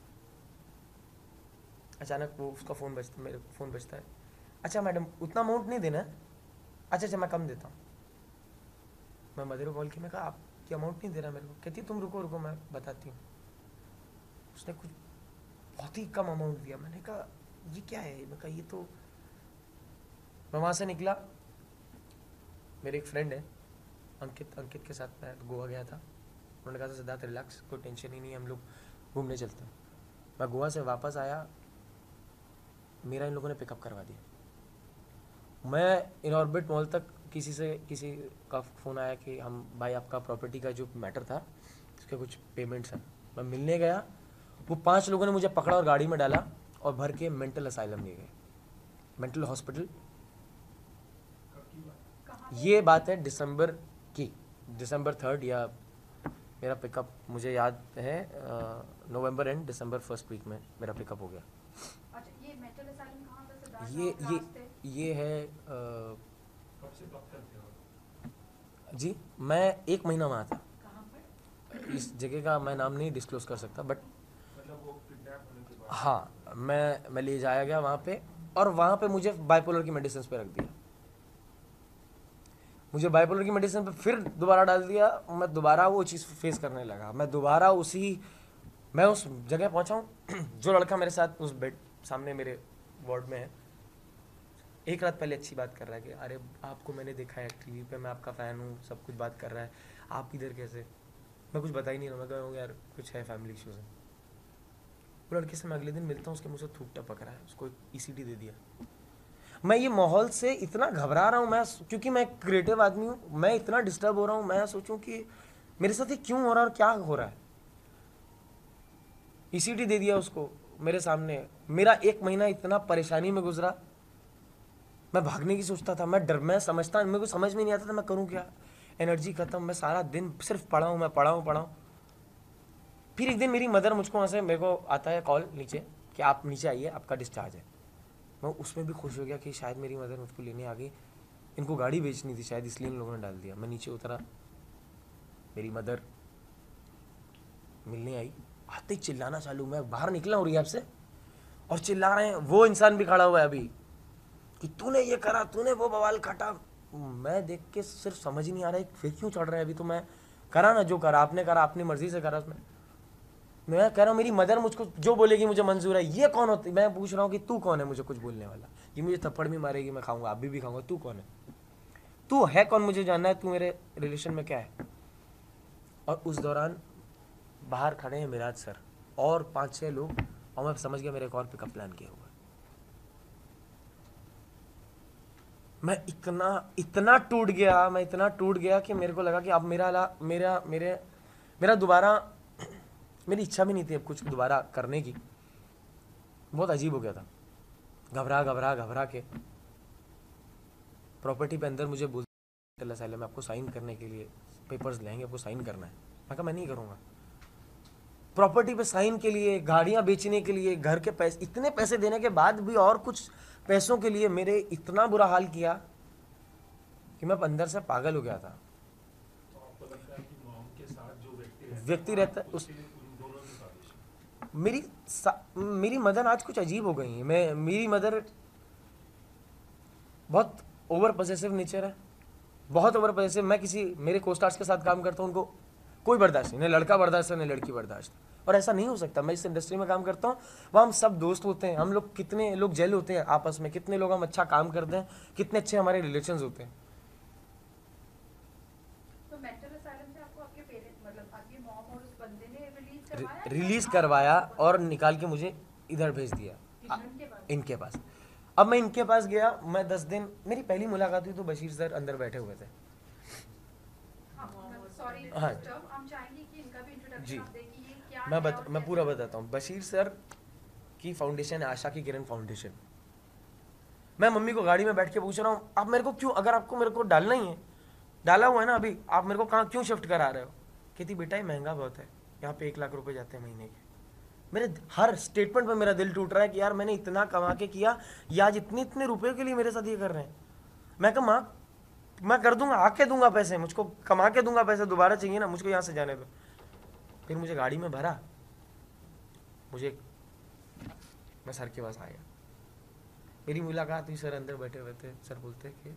अचानक वो उसका फ़ोन बजता, मेरे फ़ोन बजता है, अच्छा मैडम उतना अमाउंट नहीं देना है, अच्छा मैं कम देता हूँ। मैं मदर को कॉल की, मैं कहा आपकी अमाउंट नहीं दे रहा मेरे को, कहती तुम रुको मैं बताती हूँ। उसने कुछ बहुत ही कम अमाउंट दिया, मैंने कहा ये क्या है, मैं कहा ये तो, मैं वहाँ से निकला, मेरे एक फ्रेंड है अंकित के साथ मैं गोवा गया था, उन्होंने कहा था सिद्धार्थ रिलैक्स, कोई टेंशन ही नहीं, हम लोग घूमने चलते हैं। मैं गोवा से वापस आया, मेरा इन लोगों ने पिकअप करवा दिया। मैं इन ऑर्बिट मॉल तक किसी का फ़ोन आया कि हम भाई आपका प्रॉपर्टी का जो मैटर था उसके कुछ पेमेंट्स हैं। मैं मिलने गया, वो 5 लोगों ने मुझे पकड़ा और गाड़ी में डाला और भर के मेंटल असाइलम ले गए, मेंटल हॉस्पिटल। ये बात है दिसंबर 3 या मेरा पिकअप, मुझे याद है November end December first week में मेरा पिकअप हो गया।
अच्छा, ये मेंटल असाइलम कहाँ पे सिद्धार्थ?
ये है
कब से कब तक थे?
जी मैं 1 महीना वहाँ था।
कहाँ पर?
इस जगह का मैं नाम नहीं डिस्क्लोज कर सकता, बट
मतलब वो किडनैप होने के बाद?
हाँ, मैं ले जाया गया वहाँ पे, और वहाँ पे मुझे बाइपोलर की मेडिसिन पे रख दिया। मुझे बाइपोलर की मेडिसिन पे फिर दोबारा डाल दिया, मैं दोबारा वो चीज़ फेस करने लगा। मैं उस जगह पहुँचा हूँ, जो लड़का मेरे साथ उस बेड सामने मेरे वार्ड में है, 1 रात पहले अच्छी बात कर रहा है कि अरे आपको मैंने देखा है टीवी पे, मैं आपका फ़ैन हूँ, सब कुछ बात कर रहा है, आप इधर कैसे? मैं कुछ बता ही नहीं रहा, मैं कह रहा हूँ यार कुछ है, फैमिली इश्यूज है। वो लड़के से मैं अगले दिन मिलता हूँ, उसके मुझसे थूक टपक रहा है, उसको ECT दे दिया। मैं ये माहौल से इतना घबरा रहा हूँ, मैं क्योंकि मैं क्रिएटिव आदमी हूँ, मैं इतना डिस्टर्ब हो रहा हूँ, मैं सोचूं कि मेरे साथ ये क्यों हो रहा है और क्या हो रहा है। ECT दे दिया उसको मेरे सामने। मेरा 1 महीना इतना परेशानी में गुजरा, मैं भागने की सोचता था, मैं समझता, मेरे को समझ में नहीं आता था मैं करूँ क्या। एनर्जी खत्म, मैं सारा दिन सिर्फ पढ़ा हूँ, मैं पढ़ा हूँ। फिर एक दिन मेरी मदर मुझको वहाँ से, मेरे को आता है कॉल नीचे कि आप नीचे आइए, आपका डिस्चार्ज है। मैं उसमें भी खुश हो गया कि शायद मेरी मदर मुझको लेने आ गई, इनको गाड़ी बेचनी थी शायद, इसलिए इन लोगों ने डाल दिया। मैं नीचे उतरा, मेरी मदर मिलने आई, आते ही चिल्लाना चालू। मैं बाहर निकला हूँ रिहैब से और चिल्ला रहे हैं, वो इंसान भी खड़ा हुआ है अभी कि तूने ये करा, तूने वो बवाल काटा। मैं देख के सिर्फ समझ ही नहीं आ रहा है फिर क्यों चढ़ रहा है। अभी तो मैं करा ना, जो करा आपने करा, अपनी मर्जी से करा। उसमें मैं कह रहा हूँ मेरी मदर मुझको जो बोलेगी मुझे मंजूर है। ये कौन होती, मैं पूछ रहा हूँ कि तू कौन है मुझे कुछ बोलने वाला। ये मुझे थप्पड़ भी मारेगी, मैं खाऊंगा, आप भी खाऊंगा। तू कौन है, तू है कौन, मुझे जानना है, तू मेरे रिलेशन में क्या है। और उस दौरान बाहर खड़े हैं मिराज सर और 5-6 लोग, और मैं समझ गया मेरे एक और पिकअप प्लान किया हुआ है। मैं इतना टूट गया, मैं इतना टूट गया कि मेरे को लगा कि अब मेरा दोबारा, मेरी इच्छा भी नहीं थी अब कुछ दोबारा करने की। बहुत अजीब हो गया था, घबरा के प्रॉपर्टी पे अंदर मुझे बोलते असाइलम में आपको साइन करने के लिए पेपर्स लेंगे, आपको साइन करना है। मैं कहा मैं नहीं करूँगा। प्रॉपर्टी पे साइन के लिए, गाड़ियाँ बेचने के लिए, घर के पैसे, इतने पैसे देने के बाद भी और कुछ पैसों के लिए मेरे इतना बुरा हाल किया कि मैं अंदर से पागल हो गया था।
तो आपको लगता है कि मॉम के साथ जो
व्यक्ति रहता है उस
उन दोनों की साजिश है।
मेरी मदर आज कुछ अजीब हो गई है। मेरी मदर बहुत ओवर पॉसेसिव नेचर है, बहुत ओवर पॉसेसिव। मैं मेरे कोस्टार्स के साथ काम करता हूँ, उनको कोई बर्दाश्त नहीं, न लड़का बर्दाश्त है न लड़की बर्दाश्त। और ऐसा नहीं हो सकता। मैं इस इंडस्ट्री में काम करता हूँ, वहाँ हम सब दोस्त होते हैं, हम लोग कितने लोग जेल होते हैं आपस में, कितने लोग हम अच्छा काम करते हैं, कितने अच्छे हमारे रिलेशंस होते हैं।
तो मेंटल असाइलम से आपको आपके पेरेंट्स, मतलब आपकी मॉम और उस बंदे ने रिलीज
रिलीज करवाया और निकाल के मुझे इधर भेज दिया इनके पास। अब मैं इनके पास गया, मैं 10 दिन, मेरी पहली मुलाकात हुई तो बशीर सर अंदर बैठे हुए थे।
सॉरी
हाँ।
हम चाहेंगे कि इनका भी
जी।
इंट्रोडक्शन आप दें कि ये क्या है
मैं
और कैसे
पूरा बताता हूँ। बशीर सर की फाउंडेशन है आशा की किरण फाउंडेशन। मैं मम्मी को गाड़ी में बैठ के पूछ रहा हूँ, आप मेरे को क्यों, अगर आपको मेरे को डालना ही है, डाला हुआ है ना अभी, आप मेरे को कहाँ क्यों शिफ्ट करा रहे हो। कहती बेटा ये महंगा बहुत है, यहाँ पे 1 लाख रुपए जाते हैं महीने के। मेरे हर स्टेटमेंट में मेरा दिल टूट रहा है कि यार मैंने इतना कमा के किया, ये आज इतने रुपए के लिए मेरे साथ ये कर रहे हैं। मैं कहा माँ मैं कर दूंगा, आके दूंगा पैसे, मुझको कमा के दूंगा पैसे, दोबारा चाहिए ना, मुझको यहाँ से जाने दो। फिर मुझे गाड़ी में भरा, मैं सर के पास आया, मेरी मुलाकात हुई, सर अंदर बैठे हुए थे। सर बोलते कि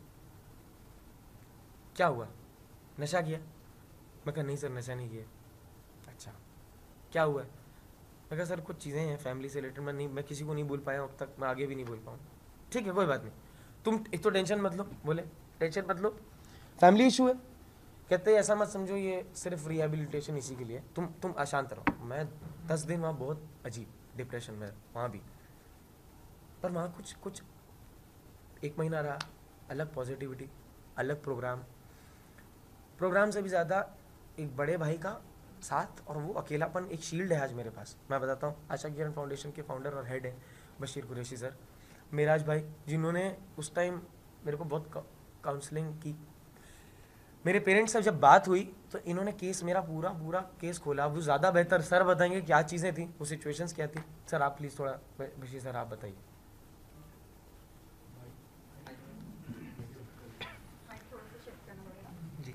क्या हुआ, नशा किया? मैं कहा नहीं सर नशा नहीं किया। अच्छा क्या हुआ? मैं कहा सर कुछ चीज़ें हैं फैमिली से रिलेटेड, मैं किसी को नहीं बोल पाया अब तक, मैं आगे भी नहीं बोल पाऊँ। ठीक है कोई बात नहीं, तुम एक तो टेंशन मत लो। बोले टेंशन मत लो, फैमिली इशू है। कहते ऐसा मत समझो ये सिर्फ रिहेबिलिटेशन इसी के लिए, तुम अशांत रहो। मैं 10 दिन वहाँ बहुत अजीब डिप्रेशन में वहाँ भी, पर वहाँ कुछ 1 महीना रहा, अलग पॉजिटिविटी, अलग प्रोग्राम से भी ज़्यादा एक बड़े भाई का साथ, और वो अकेलापन एक शील्ड है आज मेरे पास। मैं बताता हूँ, आशा किरण फाउंडेशन के फाउंडर और हेड है बशीर कुरैशी सर, मेराज भाई, जिन्होंने उस टाइम मेरे को बहुत काउंसलिंग की। मेरे पेरेंट्स से जब बात हुई तो इन्होंने केस, मेरा पूरा केस खोला। वो ज़्यादा बेहतर सर बताएंगे क्या चीज़ें थी, वो सिचुएशंस क्या थी। सर आप प्लीज़ थोड़ा, बशीर सर आप बताइए। जी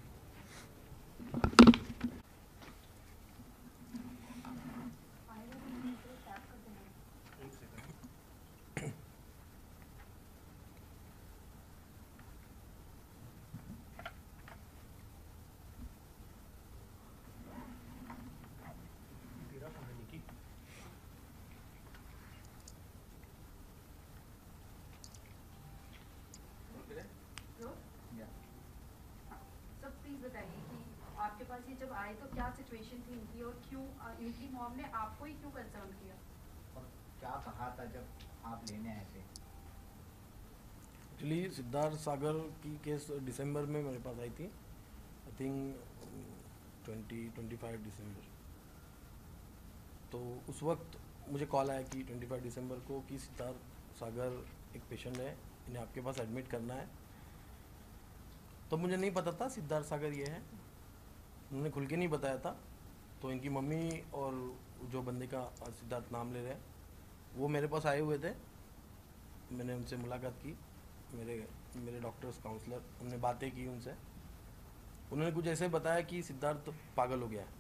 आए तो क्या सिचुएशन थी इनकी, और क्यों इनकी मॉम ने आपको ही क्यों कंसर्न किया?
और क्या कहा था जब आप लेने आए थे?
एक्चुअली सिद्धार्थ सागर की केस दिसंबर में मेरे पास आई थी, आई थिंक 25 दिसंबर। तो उस वक्त मुझे कॉल आया कि 25 दिसंबर को कि सिद्धार्थ सागर एक पेशेंट है, इन्हें आपके पास एडमिट करना है। तो मुझे नहीं पता था सिद्धार्थ सागर ये है, उन्होंने खुल के नहीं बताया था। तो इनकी मम्मी और जो बंदे का सिद्धार्थ नाम ले रहे हैं वो मेरे पास आए हुए थे, मैंने उनसे मुलाकात की, मेरे डॉक्टर्स काउंसलर, हमने बातें की उनसे। उन्होंने कुछ ऐसे बताया कि सिद्धार्थ पागल हो गया है।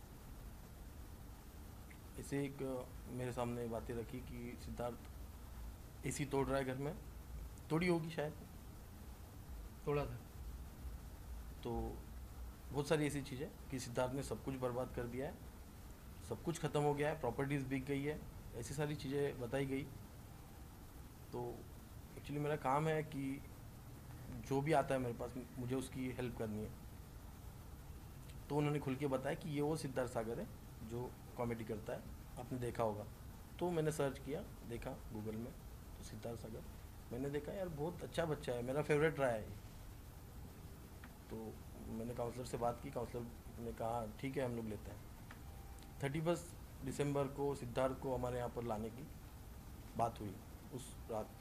ऐसे एक मेरे सामने बातें रखी कि सिद्धार्थ एसी तोड़ रहा है घर में, तोड़ी होगी शायद,
थोड़ा था।
तो बहुत सारी ऐसी चीज़ें कि सिद्धार्थ ने सब कुछ बर्बाद कर दिया है, सब कुछ ख़त्म हो गया है, प्रॉपर्टीज़ बिक गई है, ऐसी सारी चीज़ें बताई गई। तो एक्चुअली मेरा काम है कि जो भी आता है मेरे पास मुझे उसकी हेल्प करनी है। तो उन्होंने खुल के बताया कि ये वो सिद्धार्थ सागर है जो कॉमेडी करता है, आपने देखा होगा। तो मैंने सर्च किया, देखा गूगल में, तो सिद्धार्थ सागर मैंने देखा, यार बहुत अच्छा बच्चा है, मेरा फेवरेट रहा है ये। तो मैंने काउंसलर से बात की, काउंसलर ने कहा ठीक है हम लोग लेते हैं। 31 दिसंबर को सिद्धार्थ को हमारे यहाँ पर लाने की बात हुई। उस रात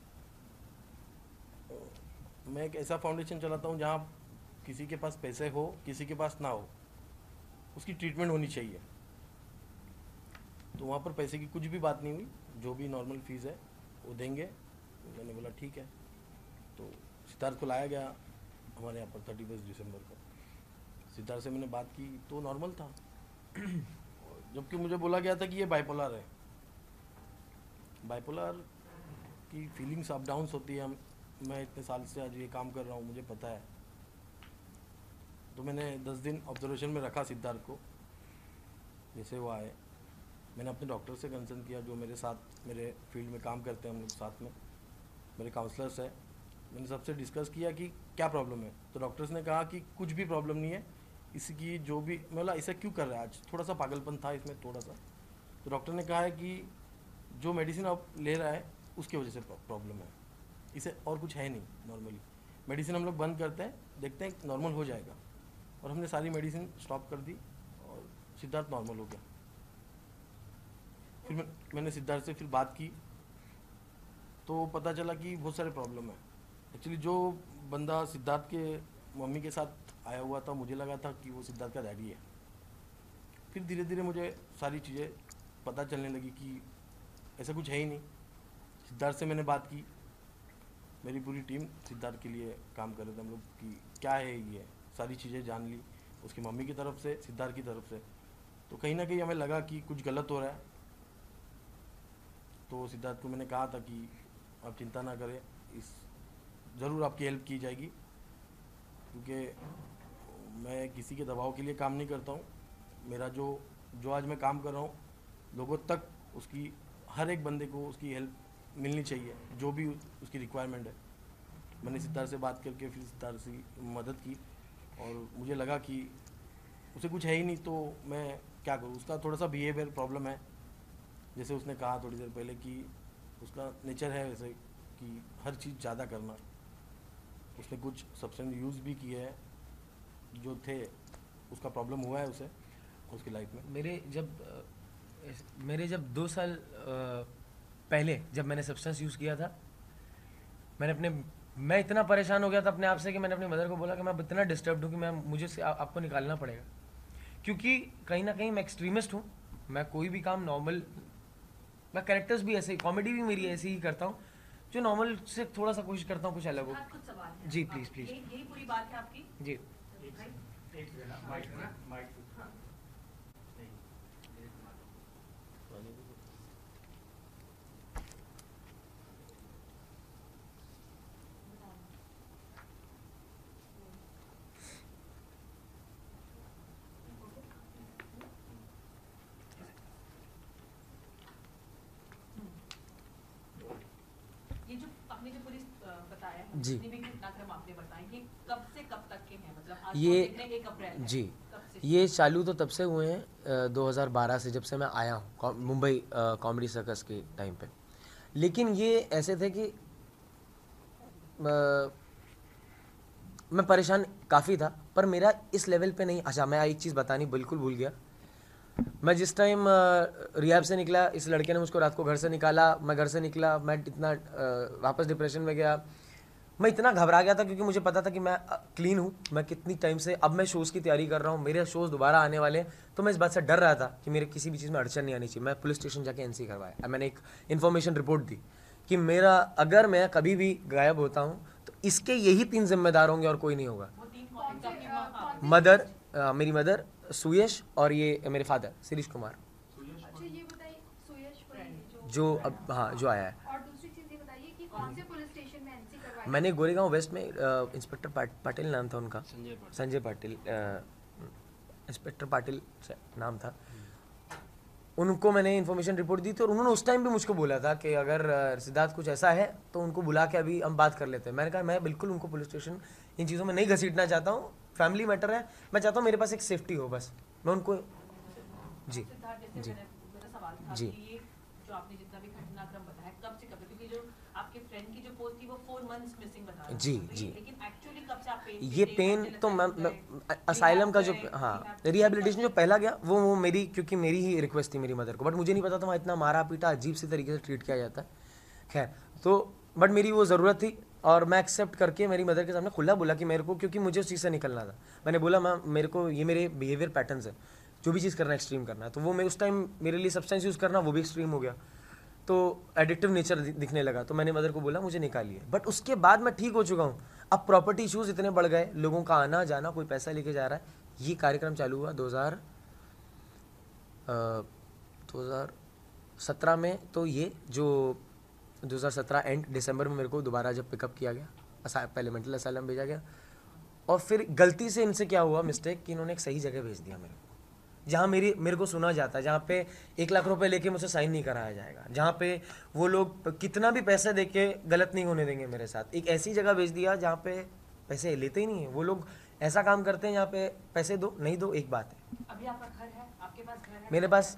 मैं एक ऐसा फाउंडेशन चलाता हूँ जहाँ किसी के पास पैसे हो, किसी के पास ना हो, उसकी ट्रीटमेंट होनी चाहिए। तो वहाँ पर पैसे की कुछ भी बात नहीं हुई, जो भी नॉर्मल फीस है वो देंगे। मैंने बोला ठीक है। तो सिद्धार्थ को लाया गया हमारे यहाँ पर 31 दिसंबर को। सिद्धार्थ से मैंने बात की तो नॉर्मल था, जबकि मुझे बोला गया था कि ये बाइपोलर है। बाइपोलर की फीलिंग्स अप डाउन्स होती है, मैं इतने साल से आज ये काम कर रहा हूँ, मुझे पता है। तो मैंने 10 दिन ऑब्जर्वेशन में रखा सिद्धार्थ को। जैसे वो आए, मैंने अपने डॉक्टर से कंसर्न किया जो मेरे साथ मेरे फील्ड में काम करते हैं, हम लोग साथ में, मेरे काउंसलर्स हैं। मैंने सबसे डिस्कस किया कि क्या प्रॉब्लम है। तो डॉक्टर्स ने कहा कि कुछ भी प्रॉब्लम नहीं है, इसकी जो भी, मतलब ऐसा क्यों कर रहा है, आज थोड़ा सा पागलपन था इसमें, थोड़ा सा। तो डॉक्टर ने कहा है कि जो मेडिसिन आप ले रहा है उसकी वजह से प्रॉब्लम है, इसे और कुछ है नहीं। नॉर्मली मेडिसिन हम लोग बंद करते हैं, देखते हैं नॉर्मल हो जाएगा, और हमने सारी मेडिसिन स्टॉप कर दी और सिद्धार्थ नॉर्मल हो गया। फिर मैंने सिद्धार्थ से फिर बात की तो पता चला कि बहुत सारे प्रॉब्लम है। एक्चुअली जो बंदा सिद्धार्थ के मम्मी के साथ आया हुआ था, मुझे लगा था कि वो सिद्धार्थ का डैडी है। फिर धीरे धीरे मुझे सारी चीज़ें पता चलने लगी कि ऐसा कुछ है ही नहीं। सिद्धार्थ से मैंने बात की, मेरी पूरी टीम सिद्धार्थ के लिए काम कर रहे थे हम लोग कि क्या है ये, सारी चीज़ें जान ली उसकी मम्मी की तरफ से, सिद्धार्थ की तरफ से। तो कहीं ना कहीं हमें लगा कि कुछ गलत हो रहा है। तो सिद्धार्थ को मैंने कहा था कि आप चिंता ना करें, इस ज़रूर आपकी हेल्प की जाएगी, क्योंकि मैं किसी के दबाव के लिए काम नहीं करता हूँ। मेरा जो आज मैं काम कर रहा हूँ, लोगों तक उसकी, हर एक बंदे को उसकी हेल्प मिलनी चाहिए, जो भी उसकी रिक्वायरमेंट है। मैंने सिद्धार्थ से बात करके फिर सिद्धार्थ से मदद की, और मुझे लगा कि उसे कुछ है ही नहीं, तो मैं क्या करूँ। उसका थोड़ा सा बिहेवियर प्रॉब्लम है, जैसे उसने कहा थोड़ी देर पहले कि उसका नेचर है वैसे कि हर चीज़ ज़्यादा करना। उसने कुछ सब्सटेंस यूज़ भी किए हैं जो थे, उसका प्रॉब्लम हुआ है उसे उसकी लाइफ में।
मेरे जब 2 साल पहले जब मैंने सब्सटेंस यूज़ किया था, मैं इतना परेशान हो गया था अपने आप से कि मैंने अपनी मदर को बोला कि मैं इतना डिस्टर्ब्ड हूँ कि मुझे आपको निकालना पड़ेगा, क्योंकि कहीं ना कहीं मैं एक्सट्रीमिस्ट हूँ। मैं कोई भी काम नॉर्मल, मैं कैरेक्टर्स भी ऐसे, कॉमेडी भी मेरी ऐसी ही करता हूँ, जो नॉर्मल से थोड़ा सा कोशिश करता हूँ कुछ अलग हो।
कुछ सवाल है
जी प्लीज़।
यही पूरी बात है आपकी
जी
ये जो आपने जो पूरी बताया
जी।
जितने भी घटनाक्रम आपने बताए, ये कब से कब तक के हैं, मतलब आज
ये
तो 1 अप्रैल है,
जी
कब से?
ये चालू तो तब से हुए हैं 2012 से, जब से मैं आया हूँ मुंबई कॉमेडी सर्कस के टाइम पे। लेकिन ये ऐसे थे कि मैं परेशान काफ़ी था, पर मेरा इस लेवल पे नहीं। अच्छा, मैं एक चीज़ बतानी बिल्कुल भूल गया। मैं जिस टाइम रिहैब से निकला, इस लड़के ने मुझको रात को घर से निकाला, मैं घर से निकला, मैं इतना वापस डिप्रेशन में गया। मैं इतना घबरा गया था क्योंकि मुझे पता था कि मैं क्लीन हूँ, मैं कितनी टाइम से अब मैं शोज़ की तैयारी कर रहा हूँ, मेरे शोज़ दोबारा आने वाले हैं। तो मैं इस बात से डर रहा था कि मेरे किसी भी चीज़ में अड़चन नहीं आनी चाहिए। मैं पुलिस स्टेशन जाके एनसी करवाया, मैंने एक इन्फॉर्मेशन रिपोर्ट दी कि मेरा अगर मैं कभी भी गायब होता हूँ तो इसके यही 3 जिम्मेदार होंगे और कोई नहीं होगा। मदर, मेरी मदर, सुयश और ये मेरे फादर शिरीष कुमार,
अच्छा ये बताइए, सुयश
जो अब हाँ जो आया है।
और दूसरी चीज ये बताइए कि कौन से पुलिस स्टेशन में एनसी करवाई?
मैंने गोरेगांव वेस्ट में इंस्पेक्टर पाटिल नाम था उनका, संजय पाटिल, इंस्पेक्टर पाटिल नाम था। उनको मैंने इन्फॉर्मेशन रिपोर्ट दी थी और उन्होंने उस टाइम भी मुझको बोला था कि अगर सिद्धार्थ कुछ ऐसा है तो उनको बुला के अभी हम बात कर लेते हैं। मैंने कहा मैं बिल्कुल उनको पुलिस स्टेशन इन चीज़ों में नहीं घसीटना चाहता हूँ, फैमिली मैटर है, मैं चाहता हूँ मेरे पास एक सेफ्टी हो, बस मैं उनको। जी
सिद्धार्थ, जैसे
जी
मेरा सवाल था
जी।
कि ये जो आपने जितना भी घटनाक्रम बताया कब से कब, क्योंकि जो आपके फ्रेंड की जो पोस्ट थी वो 4 मंथ्स मिसिंग बता रहा था,
जी,
तो
जी।
लेकिन एक्चुअली कब से आप
ये पेन तो मैं असाइलम का जो हाँ रिहैबिलिटेशन जो पहला गया वो मेरी, क्योंकि मेरी ही रिक्वेस्ट थी मेरी मदर को, बट मुझे नहीं पता था वहाँ इतना मारा पीटा अजीब सी तरीके से ट्रीट किया जाता है। खैर तो बट मेरी वो ज़रूरत थी और मैं एक्सेप्ट करके मेरी मदर के सामने खुला बोला कि मेरे को, क्योंकि मुझे उस चीज़ से निकलना था। मैंने बोला मैम मेरे को ये मेरे बिहेवियर पैटर्न्स है, जो भी चीज़ करना एक्सट्रीम करना है। तो वो मैं उस टाइम मेरे लिए सब्सटेंस यूज़ करना वो भी एक्सट्रीम हो गया, तो एडिक्टिव नेचर दिखने लगा। तो मैंने मदर को बोला मुझे निकालिए, बट उसके बाद मैं ठीक हो चुका हूँ। अब प्रॉपर्टी इशूज़ इतने बढ़ गए, लोगों का आना जाना, कोई पैसा लेके जा रहा है। ये कार्यक्रम चालू हुआ 2017 में, तो ये जो 2017 एंड दिसंबर में मेरे को दोबारा जब पिकअप किया गया, पहले मेंटल असाइलम भेजा गया, और फिर गलती से इनसे क्या हुआ मिस्टेक कि इन्होंने एक सही जगह भेज दिया मेरे को, जहाँ मेरे को सुना जाता है, जहाँ पे 1 लाख रुपए लेके मुझसे साइन नहीं कराया जाएगा, जहाँ पे वो लोग कितना भी पैसे देके गलत नहीं होने देंगे मेरे साथ। एक ऐसी जगह भेज दिया जहाँ पे पैसे लेते ही नहीं है, वो लोग ऐसा काम करते हैं जहाँ पे पैसे दो नहीं दो एक बात है।
अभी आपका घर है, आपके पास घर है?
मेरे पास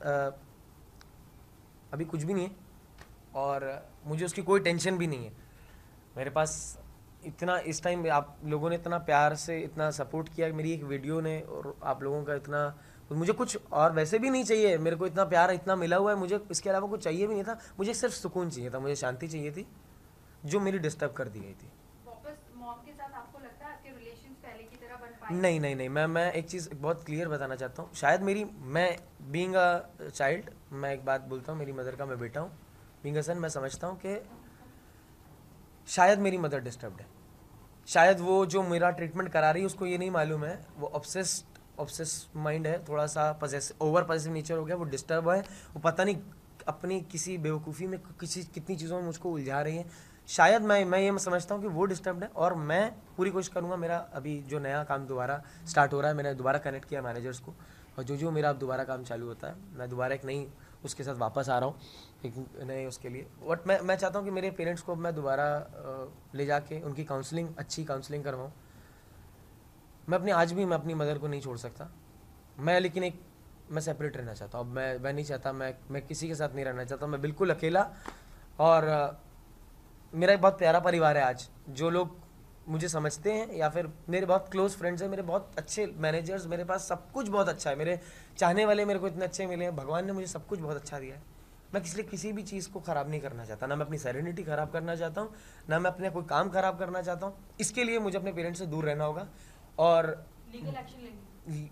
अभी कुछ भी नहीं है और मुझे उसकी कोई टेंशन भी नहीं है। मेरे पास इतना इस टाइम आप लोगों ने इतना प्यार से इतना सपोर्ट किया मेरी एक वीडियो ने, और आप लोगों का इतना, मुझे कुछ और वैसे भी नहीं चाहिए। मेरे को इतना प्यार इतना मिला हुआ है, मुझे इसके अलावा कुछ चाहिए भी नहीं था। मुझे सिर्फ सुकून चाहिए था, मुझे शांति चाहिए थी जो मेरी डिस्टर्ब कर दी गई थी।
वापस मॉम के साथ आपको लगता है आपके रिलेशंस पहले की तरह बन पाए?
नहीं, मैं एक चीज़ बहुत क्लियर बताना चाहता हूँ। शायद मैं बीइंग अ चाइल्ड, मैं एक बात बोलता हूँ, मेरी मदर का मैं बेटा हूँ, बीइंग अ सन, मैं समझता हूँ कि शायद मेरी मदर डिस्टर्ब्ड है। शायद वो जो मेरा ट्रीटमेंट करा रही है उसको ये नहीं मालूम है, वो ऑब्सेस माइंड है, थोड़ा सा ओवर पॉजिटिव नेचर हो गया, वो डिस्टर्ब है, वो पता नहीं अपनी किसी बेवकूफ़ी में कितनी चीज़ों में मुझको उलझा रही है। शायद मैं ये समझता हूँ कि वो डिस्टर्ब्ड है और मैं पूरी कोशिश करूँगा। मेरा अभी जो नया काम दोबारा स्टार्ट हो रहा है, मैंने दोबारा कनेक्ट किया मैनेजर्स को, और जो मेरा अब दोबारा काम चालू होता है, मैं दोबारा एक नई उसके साथ वापस आ रहा हूँ, एक नए उसके लिए। बट मैं चाहता हूँ कि मेरे पेरेंट्स को मैं दोबारा ले जाके उनकी काउंसलिंग, अच्छी काउंसलिंग करवाऊँ। मैं अपनी मदर को नहीं छोड़ सकता, लेकिन मैं सेपरेट रहना चाहता हूँ। अब मैं नहीं चाहता, मैं किसी के साथ नहीं रहना चाहता, मैं बिल्कुल अकेला। और मेरा एक बहुत प्यारा परिवार है आज, जो लोग मुझे समझते हैं या फिर मेरे बहुत क्लोज फ्रेंड्स हैं, मेरे बहुत अच्छे मैनेजर्स, मेरे पास सब कुछ बहुत अच्छा है, मेरे चाहने वाले मेरे को इतने अच्छे मिले हैं, भगवान ने मुझे सब कुछ बहुत अच्छा दिया है। मैं किसी भी चीज़ को ख़राब नहीं करना चाहता, ना मैं अपनी सेरेनिटी ख़राब करना चाहता हूँ, ना मैं अपने कोई काम ख़राब करना चाहता हूँ। इसके लिए मुझे अपने पेरेंट्स से दूर रहना होगा और
लीगल एक्शन लेंगे।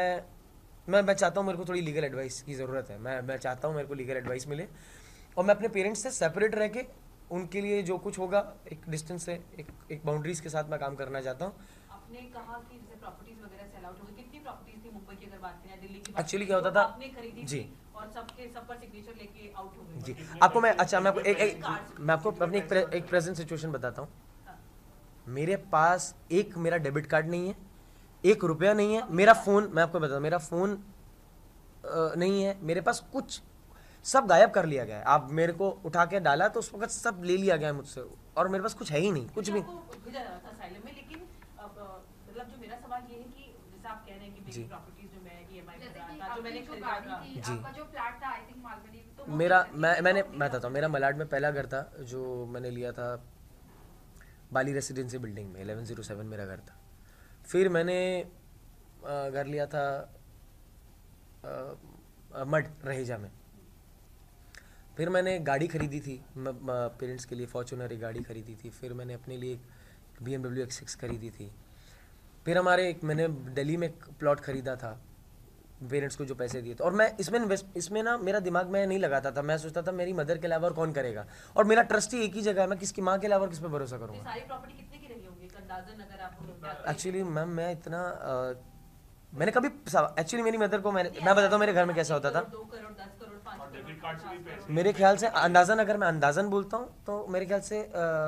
मैं चाहता हूँ, मेरे को थोड़ी लीगल एडवाइस की ज़रूरत है। मैं चाहता हूँ मेरे को लीगल एडवाइस मिले और मैं अपने पेरेंट्स से सेपरेट रह के उनके लिए जो कुछ होगा एक डिस्टेंस से, एक बाउंड्रीज के साथ मैं काम करना चाहता हूँ।
आपने कहा कि जैसे प्रॉपर्टीज वगैरह सेल आउट हो गई, कितनी प्रॉपर्टीज थी मुंबई की अगर बात करें, दिल्ली की?
एक्चुअली क्या होता था,
आपने खरीदी
जी
और सब पर सिग्नेचर लेके आउट हो गए
जी। आपको मैं आपको अपनी एक प्रेजेंट सिचुएशन बताता हूँ। मेरे पास मेरा डेबिट कार्ड नहीं है, 1 रुपया नहीं है, मेरा फ़ोन, मैं आपको बताता हूँ, मेरा फ़ोन नहीं है, मेरे पास कुछ सब गायब कर लिया गया है। आप मेरे को उठा के डाला तो उस वक्त सब ले लिया गया है मुझसे, और मेरे पास कुछ है ही नहीं, कुछ भी।
भेजा जा रहा था असाइलम में, लेकिन मतलब जो मेरा सवाल ये है कि जैसे आप कह रहे हैं कि मेरी प्रॉपर्टीज जो मैं
आपकी जो गाड़ी थी,
जी।
आपका जो फ्लैट था आई थिंक मालवनी में, तो वो
मेरा
कितने
मैं
की
मैंने
property
मैं
था?
बताता हूँ, मेरा मलाड में पहला घर था जो मैंने लिया था बाली रेसिडेंसी बिल्डिंग में, 1107 मेरा घर था। फिर मैंने घर लिया था मड रहेजा में। फिर मैंने गाड़ी खरीदी थी पेरेंट्स के लिए, फॉर्च्यूनर एक गाड़ी खरीदी थी। फिर मैंने अपने लिए एक BMW X6 खरीदी थी। फिर मैंने दिल्ली में एक प्लॉट खरीदा था, पेरेंट्स को जो पैसे दिए थे। और मैं इसमें ना मेरा दिमाग में नहीं लगाता था, मैं सोचता था मेरी मदर के अलावा और कौन करेगा, और मेरा ट्रस्ट ही एक ही जगह है, मैं किसकी माँ के अलावा और किस पे भरोसा
तो ये
करूँगा।
सारी प्रॉपर्टी कितने की रही होंगी एक अंदाजन, अगर आप
एक्चुअली मैम मैं इतना मैंने कभी एक्चुअली मेरी मदर को मैं बताता हूँ मेरे घर में कैसा होता था।
2 करोड़ 10 करोड़ 5
और
करोड़
डेबिट कार्ड से भी
50
पैसे
करोड़।
मेरे ख्याल से अंदाजन, अगर मैं अंदाजन बोलता हूँ तो मेरे ख्याल से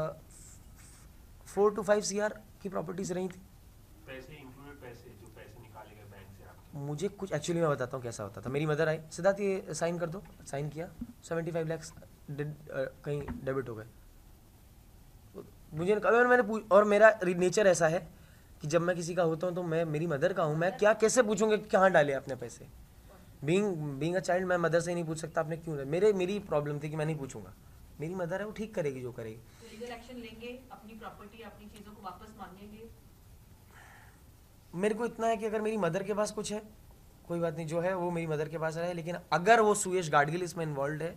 4 to 5 CR की प्रॉपर्टीज रही थी।
पैसे इंक्लूडेड, पैसे जो पैसे निकाले गए बैंक से आपके?
मुझे कुछ एक्चुअली मैं बताता हूँ कैसा होता था। मेरी मदर आई, सिद्धार्थ ये साइन कर दो, साइन किया, 75 लाख कहीं डेबिट हो गए। मुझे कभी मैंने और मेरा नेचर ऐसा है कि जब मैं किसी का होता हूँ तो मैं मेरी मदर का हूँ, मैं क्या कैसे पूछूंगा कि कहाँ डाले अपने पैसे। बीइंग अ चाइल्ड मैं मदर से ही नहीं पूछ सकता आपने क्यों। मेरी प्रॉब्लम थी कि मैं नहीं पूछूंगा, मेरी मदर है वो ठीक करेगी जो करेगी।
तो लीगल एक्शन लेंगे, अपनी प्रॉपर्टी अपनी चीजों को वापस मांगेंगे?
मेरे को इतना है कि अगर मेरी मदर के पास कुछ है कोई बात नहीं, जो है वो मेरी मदर के पास रहे, लेकिन अगर वो सुयश गाडगिल इसमें इन्वॉल्व है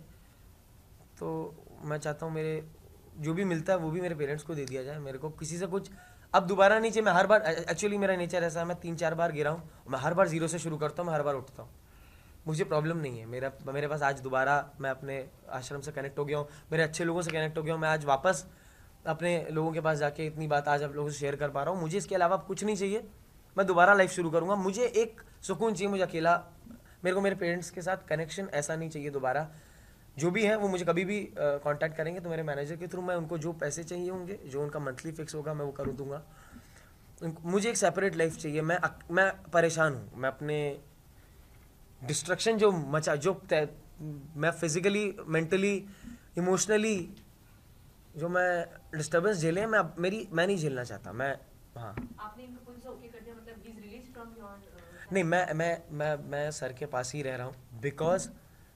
तो मैं चाहता हूँ मेरे जो भी मिलता है वो भी मेरे पेरेंट्स को दे दिया जाए। मेरे को किसी से कुछ अब दोबारा नहीं चाहिए। मैं हर बार, एक्चुअली मेरा नेचर ऐसा है, मैं 3-4 बार गिरा हूँ, मैं हर बार जीरो से शुरू करता हूँ, मैं हर बार उठता हूँ, मुझे प्रॉब्लम नहीं है। मेरे पास आज दोबारा मैं अपने आश्रम से कनेक्ट हो गया हूँ, मेरे अच्छे लोगों से कनेक्ट हो गया हूँ, मैं आज वापस अपने लोगों के पास जाके इतनी बात आज आप लोगों से शेयर कर पा रहा हूँ। मुझे इसके अलावा कुछ नहीं चाहिए, मैं दोबारा लाइफ शुरू करूँगा। मुझे एक सुकून चाहिए, मुझे अकेला, मेरे को मेरे पेरेंट्स के साथ कनेक्शन ऐसा नहीं चाहिए दोबारा। जो भी है वो मुझे कभी भी कांटेक्ट करेंगे तो मेरे मैनेजर के थ्रू मैं उनको जो पैसे चाहिए होंगे, जो उनका मंथली फिक्स होगा, मैं वो कर दूंगा। मुझे एक सेपरेट लाइफ चाहिए। मैं परेशान हूँ, मैं अपने डिस्ट्रक्शन जो मचा, जो मैं फिजिकली, मेंटली, इमोशनली जो मैं डिस्टर्बेंस झेले मैं नहीं झेलना चाहता। हाँ
आपने इनको पुलिस से ओके कर दिया, मतलब he is released from your?
नहीं, मैं सर के पास ही रह रहा हूँ बिकॉज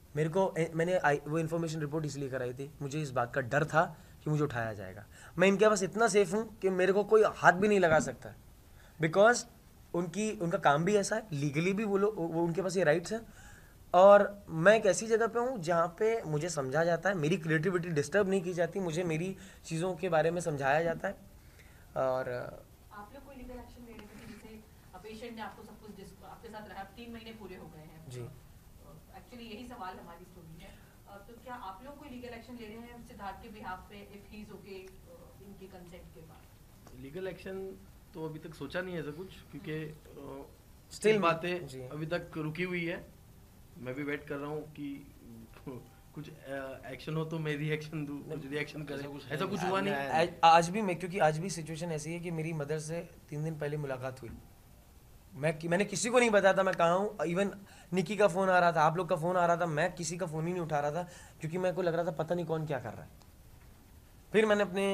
मैंने वो इन्फॉर्मेशन रिपोर्ट इसलिए कराई थी, मुझे इस बात का डर था कि मुझे उठाया जाएगा। मैं इनके पास इतना सेफ हूँ कि मेरे को कोई हाथ भी नहीं लगा सकता, बिकॉज उनका काम भी ऐसा है, लीगली भी वो उनके पास ये राइट्स हैं। और मैं एक ऐसी जगह पे हूँ जहाँ पे मुझे समझा जाता है, मेरी क्रिएटिविटी डिस्टर्ब नहीं की जाती, मुझे मेरी चीज़ों के बारे में समझाया जाता है। और
आप लोग कोई लीगल एक्शन ले रहे थे कि जैसे पेशेंट ने आपको सब कुछ आपके साथ रहा, 3 महीने पूरे हो गए हैं
जी,
एक्चुअली यही सवाल हमारी स्टोरी है। तो क्या आप लोग कोई लीगल एक्शन ले रहे हैं सिद्धार्थ के बिहाफ पे, इफ ही इज ओके इनके कंसेंट के बाद?
लीगल एक्शन तो अभी तक सोचा नहीं है ऐसा कुछ, क्योंकि
Still
बातें
जी।
अभी तक रुकी हुई है। मैं भी वेट कर रहा हूँ कि कुछ एक्शन हो तो मैं रिएक्शन दूँ, कुछ रिएक्शन करें। ऐसा कुछ हुआ नहीं।
आज भी क्योंकि आज भी सिचुएशन ऐसी है कि मेरी मदर से 3 दिन पहले मुलाकात हुई। मैंने किसी को नहीं बताया था मैं कहाँ हूँ। इवन निकी का फ़ोन आ रहा था, आप लोग का फ़ोन आ रहा था, मैं किसी का फ़ोन ही नहीं उठा रहा था क्योंकि मेरे को लग रहा था पता नहीं कौन क्या कर रहा है। फिर मैंने अपने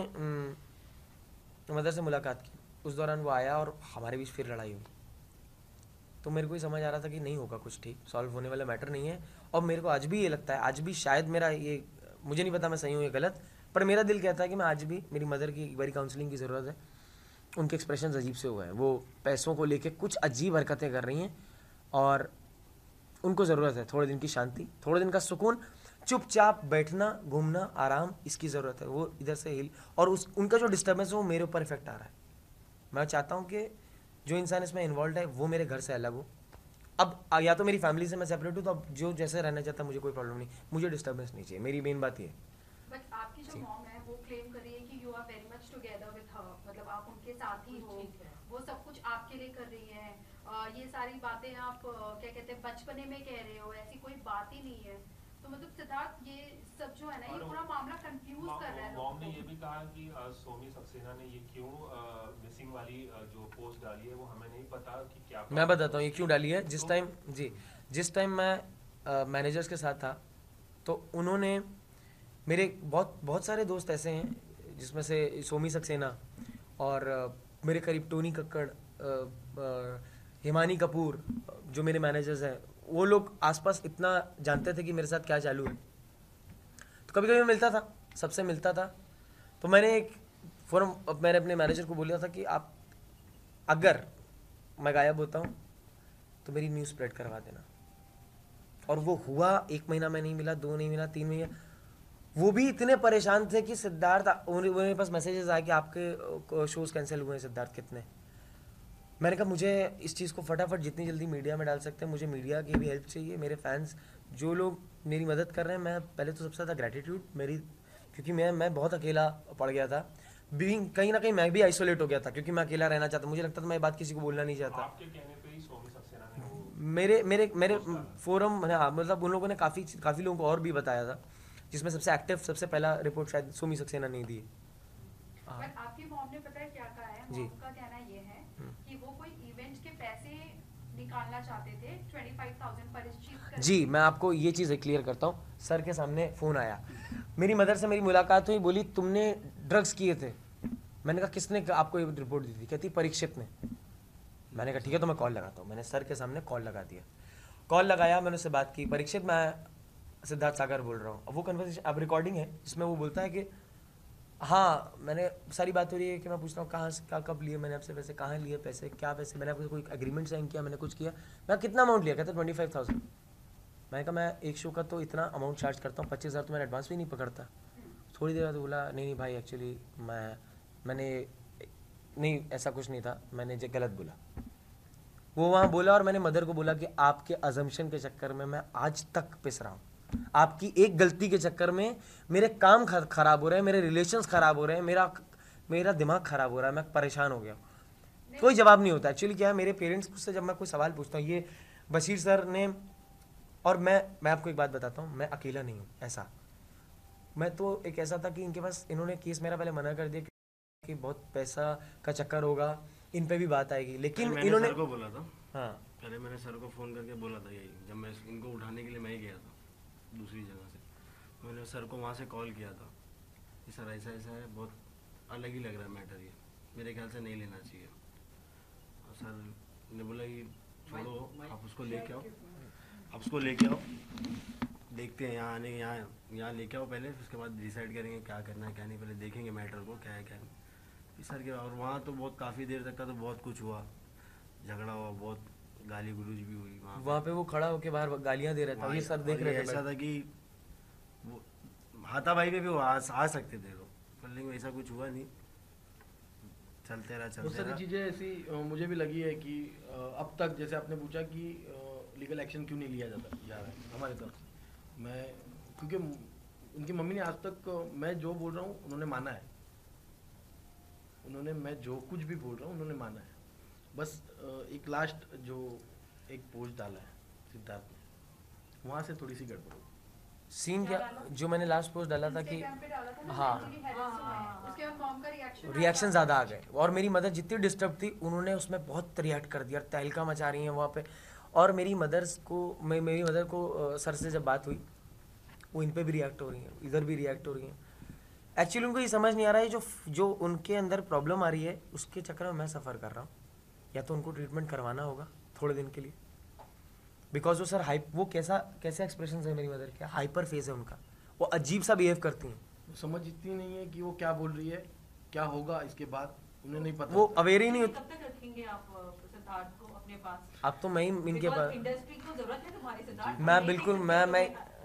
मदर से मुलाकात की, उस दौरान वो आया और हमारे बीच फिर लड़ाई हुई। तो मेरे को ही समझ आ रहा था कि नहीं होगा कुछ ठीक, सॉल्व होने वाला मैटर नहीं है। और मेरे को आज भी ये लगता है, आज भी शायद मेरा ये, मुझे नहीं पता मैं सही हूँ या गलत, पर मेरा दिल कहता है कि मैं आज भी, मेरी मदर की एक बारी काउंसलिंग की ज़रूरत है। उनके एक्सप्रेशन अजीब से हुए हैं, वो पैसों को लेके कुछ अजीब हरकतें कर रही हैं और उनको ज़रूरत है थोड़े दिन की शांति, थोड़े दिन का सुकून, चुपचाप बैठना, घूमना, आराम, इसकी ज़रूरत है। वो इधर से हिल और उनका जो डिस्टर्बेंस है वो मेरे ऊपर इफेक्ट आ रहा है। मैं चाहता हूँ कि जो इंसान इसमें इन्वॉल्व है वो मेरे घर से अलग हो। अब या तो मेरी फैमिली से मैं सेपरेट हूँ तो अब जो जैसे रहना चाहता मुझे कोई प्रॉब्लम नहीं, मुझे डिस्टर्बेंस नहीं चाहिए। मेरी मेन बात ये है।
बट आपकी जो मॉम है वो क्लेम कर रही है कि you are very much together with her, मतलब आप उनके साथ ही हो,
ठीक है।
वो सब कुछ आपके लिए कर रही है। ये सारी बातें आप क्या कहते हैं बचपने में कह रहे हो, ऐसी कोई बात ही नहीं है। तो मतलब सिद्धार्थ ये सब जो है ना ये पूरा मामला कंफ्यूज कर रहा है
मॉम ने
लोगों
ये
को।
भी कहा कि सोमी सक्सेना ने ये क्यों मिसिंग वाली जो पोस्ट डाली है वो हमें नहीं पता कि क्या।
मैं बताता हूँ ये क्यों डाली है। जिस टाइम मैं मैनेजर्स के साथ था तो उन्होंने, मेरे बहुत सारे दोस्त ऐसे हैं जिसमें से सोमी सक्सेना और मेरे करीब टोनी कक्कड़, हिमानी कपूर जो मेरे मैनेजर्स हैं, वो लोग आसपास इतना जानते थे कि मेरे साथ क्या चालू है, तो कभी कभी मैं मिलता था, सबसे मिलता था। तो मैंने एक फोरम, मैंने अपने मैनेजर को बोला था कि आप अगर मैं गायब होता हूँ तो मेरी न्यूज़ स्प्रेड करवा देना। और वो हुआ, 1 महीना में नहीं मिला, 2 नहीं मिला, 3 महीने। वो भी इतने परेशान थे कि सिद्धार्थ, उनके पास मैसेजेस आए कि आपके शोज़ कैंसिल हुए हैं सिद्धार्थ, कितने। मैंने कहा मुझे इस चीज़ को फटाफट जितनी जल्दी मीडिया में डाल सकते हैं, मुझे मीडिया की भी हेल्प चाहिए। मेरे फैंस जो लोग मेरी मदद कर रहे हैं, मैं पहले तो सबसे ज़्यादा ग्रैटिट्यूड मेरी, क्योंकि मैं बहुत अकेला पड़ गया था। बीइंग कहीं ना कहीं मैं भी आइसोलेट हो गया था, क्योंकि मैं अकेला रहना चाहता, मुझे लगता था मैं ये बात किसी को बोलना नहीं चाहता।
आपके कहने पे ही सोमी सक्सेना ने वो
मेरे मेरे मेरे फोरम, हाँ, मतलब उन लोगों ने काफ़ी लोगों को और भी बताया था, जिसमें सबसे एक्टिव, सबसे पहला रिपोर्ट शायद सोमी सक्सेना ने दी है।
पर आपकी मॉम ने पता है क्या कहा है?
जी।
मॉम का कहना ये है कि वो कोई इवेंट के पैसे निकालना चाहते थे 25,000 पर इस चीज का।
जी, मैं आपको ये चीज़ क्लियर करता हूँ। सर के सामने फ़ोन आया, मेरी मदर से मेरी मुलाकात हुई, बोली तुमने ड्रग्स किए थे। मैंने कहा किसने आपको ये रिपोर्ट दी थी? कहती परीक्षित ने। मैंने कहा ठीक है, तो मैं कॉल लगाता हूँ। मैंने सर के सामने कॉल लगा दिया, कॉल लगाया, मैंने उससे बात की, परीक्षित मैं सिद्धार्थ सागर बोल रहा हूँ। अब वो कन्वर्सेशन, अब रिकॉर्डिंग है जिसमें वो बोलता है कि हाँ, मैंने सारी बात हो रही है कि मैं पूछता हूँ कहाँ से, क्या कब लिए मैंने आपसे पैसे, कहाँ लिए पैसे, क्या पैसे, मैंने आपसे कोई एग्रीमेंट साइन किया, मैंने कुछ किया? मैं कितना अमाउंट लिया? कहता 25,000। मैंने कहा मैं एक शो का तो इतना अमाउंट चार्ज करता हूँ, 25,000 तो मैंने एडवांस भी नहीं पकड़ता। थोड़ी देर बाद बोला नहीं भाई, एक्चुअली मैंने नहीं, ऐसा कुछ नहीं था, मैंने जो गलत बोला। वो वहाँ बोला और मैंने मदर को बोला कि आपके अजम्पशन के चक्कर में मैं आज तक पिस रहा हूँ, आपकी एक गलती के चक्कर में मेरे काम खराब हो रहे हैं, मेरे रिलेशंस खराब हो रहे हैं, मेरा दिमाग खराब हो रहा है, मैं परेशान हो गया। कोई जवाब नहीं होता। एक्चुअली क्या है, मेरे पेरेंट्स से जब मैं कोई सवाल पूछता हूँ, ये बशीर सर ने, और मैं आपको एक बात बताता हूँ, मैं अकेला नहीं हूँ ऐसा। मैं तो एक ऐसा था कि इनके पास, इन्होंने केस मेरा पहले मना कर दिया कि बहुत पैसा का चक्कर होगा, इन पे भी बात आएगी, लेकिन इन्होंने
सर को बोला था।
हाँ,
पहले मैंने सर को फ़ोन करके बोला था यही, जब मैं इनको उठाने के लिए मैं ही गया था दूसरी जगह से। मैंने सर को वहाँ से कॉल किया था कि सर ऐसा ऐसा है, बहुत अलग ही लग रहा है मैटर, ये मेरे ख्याल से नहीं लेना चाहिए। और सर ने बोला कि छोड़ो, आप उसको लेके आओ, आप उसको लेके आओ, देखते हैं यहाँ आने, यहाँ लेके आओ पहले, उसके बाद डिसाइड करेंगे क्या करना है क्या नहीं, पहले देखेंगे मैटर को क्या है क्या नहीं। सर के, और वहाँ तो बहुत काफ़ी देर तक का तो बहुत कुछ हुआ, झगड़ा हुआ, बहुत गाली गुलूज भी हुई
वहाँ पे। वो खड़ा होके बाहर गालियाँ दे रहा था, ये सर देख रहे थे।
ऐसा था कि वो हाथापाई पे भी वो आ सकते थे लोग, पर लेकिन ऐसा कुछ हुआ नहीं, चलते रहा
बहुत सारी चीज़ें ऐसी मुझे भी लगी है कि अब तक, जैसे आपने पूछा कि लीगल एक्शन क्यों नहीं लिया जा रहा है हमारे तरफ से, मैं, क्योंकि उनकी मम्मी ने आज तक, मैं जो बोल रहा हूँ उन्होंने माना है, उन्होंने, मैं जो कुछ भी बोल रहा हूँ उन्होंने माना है। बस एक लास्ट जो एक पोस्ट डाला है सिद्धार्थ ने, वहाँ से थोड़ी सी गड़बड़ हो।
सीन क्या, जो मैंने लास्ट पोस्ट डाला था कि हाँ,
उसके बाद मॉम का
रिएक्शन ज़्यादा आ गए, और मेरी मदर जितनी डिस्टर्ब थी, उन्होंने उसमें बहुत रिएक्ट कर दिया, तहलका मचा रही हैं वहाँ पे। और मेरी मदर को सर से जब बात हुई, वो इन पे भी रिएक्ट हो रही हैं, इधर भी रिएक्ट हो रही हैं। एक्चुअली उनको ये समझ नहीं आ रहा है, जो उनके अंदर प्रॉब्लम आ रही है, उसके चक्कर में मैं सफ़र कर रहा हूँ। या तो उनको ट्रीटमेंट करवाना होगा थोड़े दिन के लिए, बिकॉज वो सर वो कैसे एक्सप्रेशन है मेरी मदर के, हाइपर फेस है उनका, वो अजीब सा बिहेव करती हैं।
समझ इतनी नहीं है कि वो क्या बोल रही है, क्या होगा इसके बाद, उन्हें नहीं पता,
वो अवेयर ही नहीं होती।
कब तक रखेंगे आप सिद्धार्थ को अपने पास?
अब तो मैं ही इनके पास,
इंडस्ट्री को जरूरत है तुम्हारे सिद्धार्थ।
मैं बिल्कुल, मैं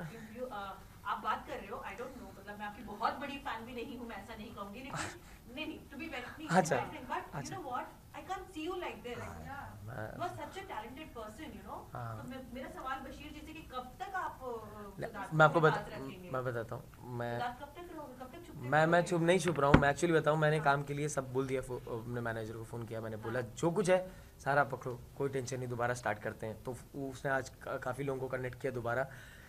आप बात कर रहे हो, आई डोंट नो, मतलब मैं आपकी बहुत बड़ी फैन भी नहीं हूँ, मैं ऐसा नहीं कहूँगी, लेकिन नहीं, टू बी वेरी,
अच्छा,
but you know what, I can't see you like this, you are such a talented person, you know. तो मेरा सवाल बशीर जी से कि कब तक आप
मैं आपको मैं बताता हूँ, मैं छुप रहा हूँ। मैं एक्चुअली बताऊँ, मैंने काम के लिए सब बोल दिया, अपने मैनेजर को फ़ोन किया, मैंने बोला जो कुछ है सारा पकड़ो, कोई टेंशन नहीं, दोबारा स्टार्ट करते हैं। तो उसने आज काफ़ी लोगों को कनेक्ट किया दोबारा।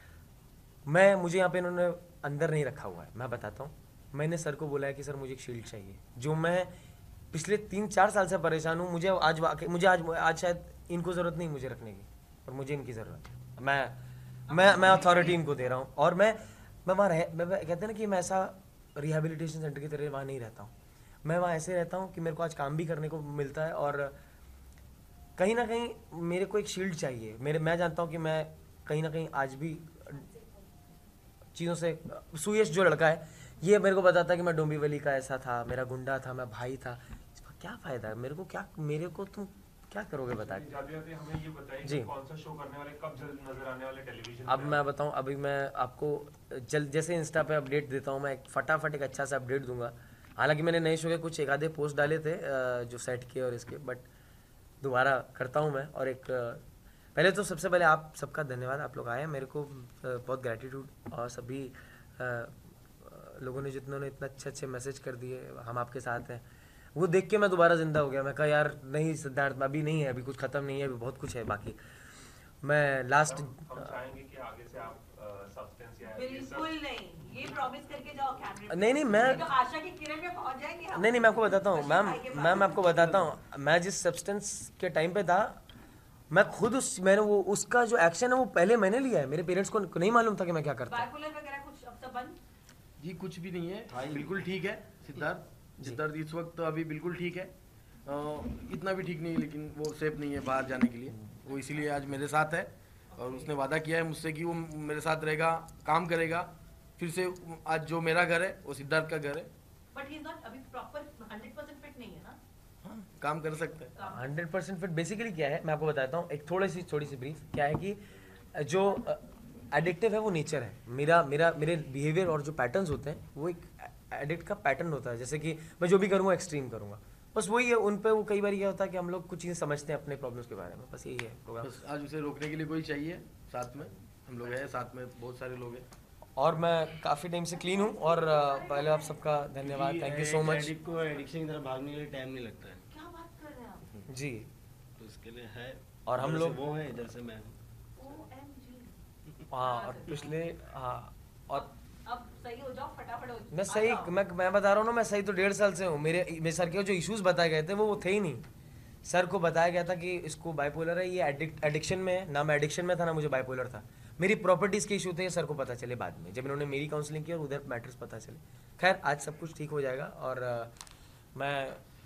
मुझे यहाँ पे इन्होंने अंदर नहीं रखा हुआ है, मैं बताता हूँ। मैंने सर को बोला है कि सर मुझे एक शील्ड चाहिए, जो मैं पिछले 3-4 साल से परेशान हूँ। मुझे आज शायद इनको ज़रूरत नहीं मुझे रखने की, और मुझे इनकी ज़रूरत है। मैं अथॉरिटी इनको दे रहा हूँ, और मैं वहाँ कहते हैं ना कि मैं ऐसा रिहेबिलिटेशन सेंटर की तरह वहाँ नहीं रहता हूँ। मैं वहाँ ऐसे रहता हूँ कि मेरे को आज काम भी करने को मिलता है, और कहीं ना कहीं मेरे को एक शील्ड चाहिए। मैं जानता हूँ कि मैं कहीं ना कहीं आज भी चीज़ों से, सुयश जो लड़का है ये मेरे को बताता है कि मैं डोंबिवली का ऐसा था, मेरा गुंडा था, मैं भाई था। इसका क्या फ़ायदा है मेरे को तुम क्या करोगे बता के।
हमें ये बताइए
जी।
कि कौन सा शो करने वाले, कब जल्द नजर आने वाले टेलीविजन
अब मैं बताऊं, अभी मैं आपको जल्द जैसे इंस्टा पे अपडेट देता हूं, मैं एक फटाफट एक अच्छा सा अपडेट दूंगा। हालांकि मैंने नए शो के कुछ एक आधे पोस्ट डाले थे जो सेट किए और इसके, बट दोबारा करता हूं मैं। और एक पहले तो सबसे पहले आप सबका धन्यवाद, आप लोग आए, मेरे को बहुत ग्रेटिट्यूड। और सभी लोगों ने जितनों ने इतना अच्छे मैसेज कर दिए, हम आपके साथ हैं, वो देख के मैं दोबारा जिंदा हो गया। मैं कहा यार नहीं सिद्धार्थ, अभी नहीं है, अभी कुछ खत्म नहीं है, अभी बहुत कुछ है बाकी। मैं लास्ट
हम चाहेंगे कि आगे से आप सब्सटेंस या
बिल्कुल नहीं, ये प्रॉमिस करके जाओ कैमरे।
नहीं मैं
तो आशा की किरण में पहुंच जाएंगे हम।
नहीं मैं आपको बताता हूँ मैम आपको बताता हूँ, मैं जिस सब्सटेंस के टाइम पे था, मैं खुद उसका जो एक्शन है वो पहले मैंने लिया है। मेरे पेरेंट्स को नहीं मालूम था कि मैं क्या करता हूँ।
बाइपोलर वगैरह कुछ अब सब बंद?
जी कुछ भी नहीं है, बिल्कुल ठीक है सिद्धार्थ इस वक्त अभी बिल्कुल ठीक है। इतना भी ठीक नहीं, लेकिन वो सेफ नहीं है बाहर जाने के लिए, वो इसीलिए आज मेरे साथ है। और उसने वादा किया है मुझसे कि वो मेरे साथ रहेगा, काम करेगा। फिर से आज जो मेरा घर है वो सिद्धार्थ का घर है।
बट ही इज नॉट अभी प्रॉपर 100% फिट नहीं है ना?
हाँ, काम कर सकते हैं।
100% फिट बेसिकली क्या है मैं आपको बताता हूँ, एक थोड़ी सी ब्रीफ। क्या है कि जो एडिक्टिव है वो नेचर है मेरे बिहेवियर और जो पैटर्न्स होते हैं वो एक एडिक्ट का पैटर्न होता है। जैसे कि मैं जो भी करूँगा एक्सट्रीम करूँगा, बस वही है। उन पे वो कई बार क्या होता है कि हम लोग कुछ चीज़ें समझते हैं अपने प्रॉब्लम्स के बारे में, बस यही है प्रोग्राम।
बस आज उसे रोकने के लिए कोई चाहिए, साथ में हम लोग हैं, साथ में बहुत सारे लोग हैं।
और मैं काफ़ी टाइम से क्लीन हूँ। और पहले आप सबका धन्यवाद, thank you so much.
Addict को एडिक्शन की तरफ भागने के लिए टाइम नहीं लगता है
क्या बात कर रहे हैं आप?
जी,
तो इसके लिए है।
और हम
इधर से
लोग
वो है, इधर से मैं हूँ।
OMG।
हाँ, और पिछले हाँ और
अब सही हो जाओ, फटाफट हो जाओ।
मैं सही मैं बता रहा हूँ ना, मैं सही तो 1.5 साल से हूँ। मेरे सर के जो इश्यूज बताए गए थे वो थे ही नहीं। सर को बताया गया था कि इसको बाइपोलर है, ये एडिक्शन में है। ना मैं एडिक्शन में था, ना मुझे बाइपोलर था। मेरी प्रॉपर्टीज़ के इशू थे, सर को पता चले बाद में, जब इन्होंने मेरी काउंसलिंग की और उधर मैटर्स पता चले। खैर आज सब कुछ ठीक हो जाएगा। और मैं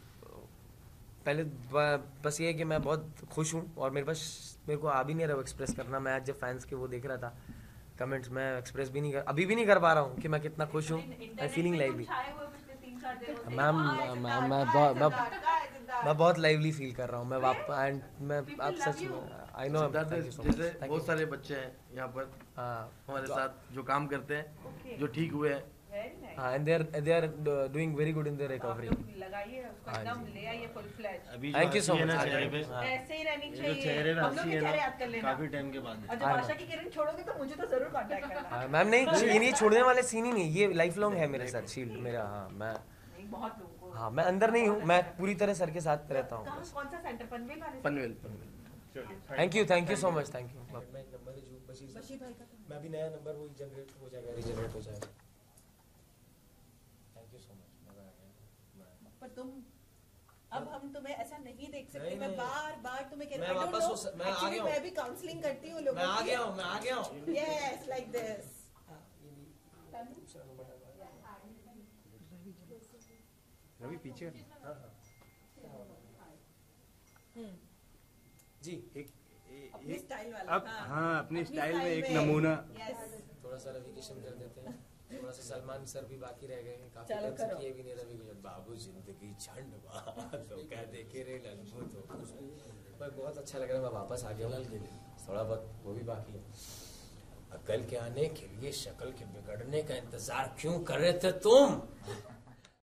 पहले बस ये है कि मैं बहुत खुश हूँ और मेरे को आ भी नहीं रहा वो एक्सप्रेस करना। मैं आज जब फैंस के वो देख रहा था कमेंट्स, में एक्सप्रेस भी नहीं कर, अभी भी नहीं कर पा रहा हूँ कि मैं कितना खुश हूँ। I feeling lively. मैम मैं बहुत लाइवली फील कर रहा हूँ। मैं आप सच में आई नो
जैसे बहुत सारे बच्चे हैं यहाँ पर हमारे साथ जो काम करते हैं, जो ठीक हुए हैं।
हाँ, and they are doing very good in their recovery.
लगाइए उसको, एकदम ले आइए फुल फ्लैश।
अभी
Thank you so
हंसी है
much.
ना चेहरे पे,
ऐसे ही रहनी
ये जो
चाहिए।
चेहरे पे
हम लोग
हंसी
की
है
चेहरे याद कर
ना,
लेना।
काफी टाइम के बाद है।
और जब आशा की किरण छोड़ोगे तो मुझे तो जरूर कांटेक्ट करना।
मैम नहीं, ये छोड़ने वाले सीन ही नहीं, ये लाइफ लॉन्ग है मेरे साथ शील्ड मेरा। हाँ मैं
नहीं, बहुत लोगों को।
हाँ मैं अंदर नहीं हूँ, मैं पूरी तरह सर के साथ रहता हूँ।
कहाँ, कौन सा सेंटर? पनवेल वाले?
Panvel.
Thank you so much, thank you.
Bashir भाई का तो।
मैं भी नया नंबर वो जनरेट हो जाएगा, रीजनरेट हो जाएगा। थैंक यू सो मच, मजा आ गया।
पर तुम, अब हम तुम्हें ऐसा नहीं देख सकते।
नहीं,
मैं
नहीं।
बार तुम कह
मैं वापस मैं आ गया हूँ।
मैं भी काउंसलिंग करती हूँ लोगों
मैं आ
की।
गया हूँ।
Yes, like this.
रवि पीछे
जी,
अपनी स्टाइल वाला।
अब हाँ अपनी स्टाइल में एक
में।
नमूना।
यस।
थोड़ा सा रवि किशन कर देते हैं, थोड़ा सा सलमान सर भी बाकी रह गए हैं, काफी
चलो
टाइम से
करो।
किए भी नहीं रवि किशन। बाबू जिंदगी झंड तो क्या देखे रे लंगू तो पर बहुत अच्छा लग रहा है। मैं वापस आ गया हूँ, थोड़ा बहुत वो भी बाकी है। अकल के आने के लिए शक्ल के बिगड़ने का इंतजार क्यों कर रहे थे तुम?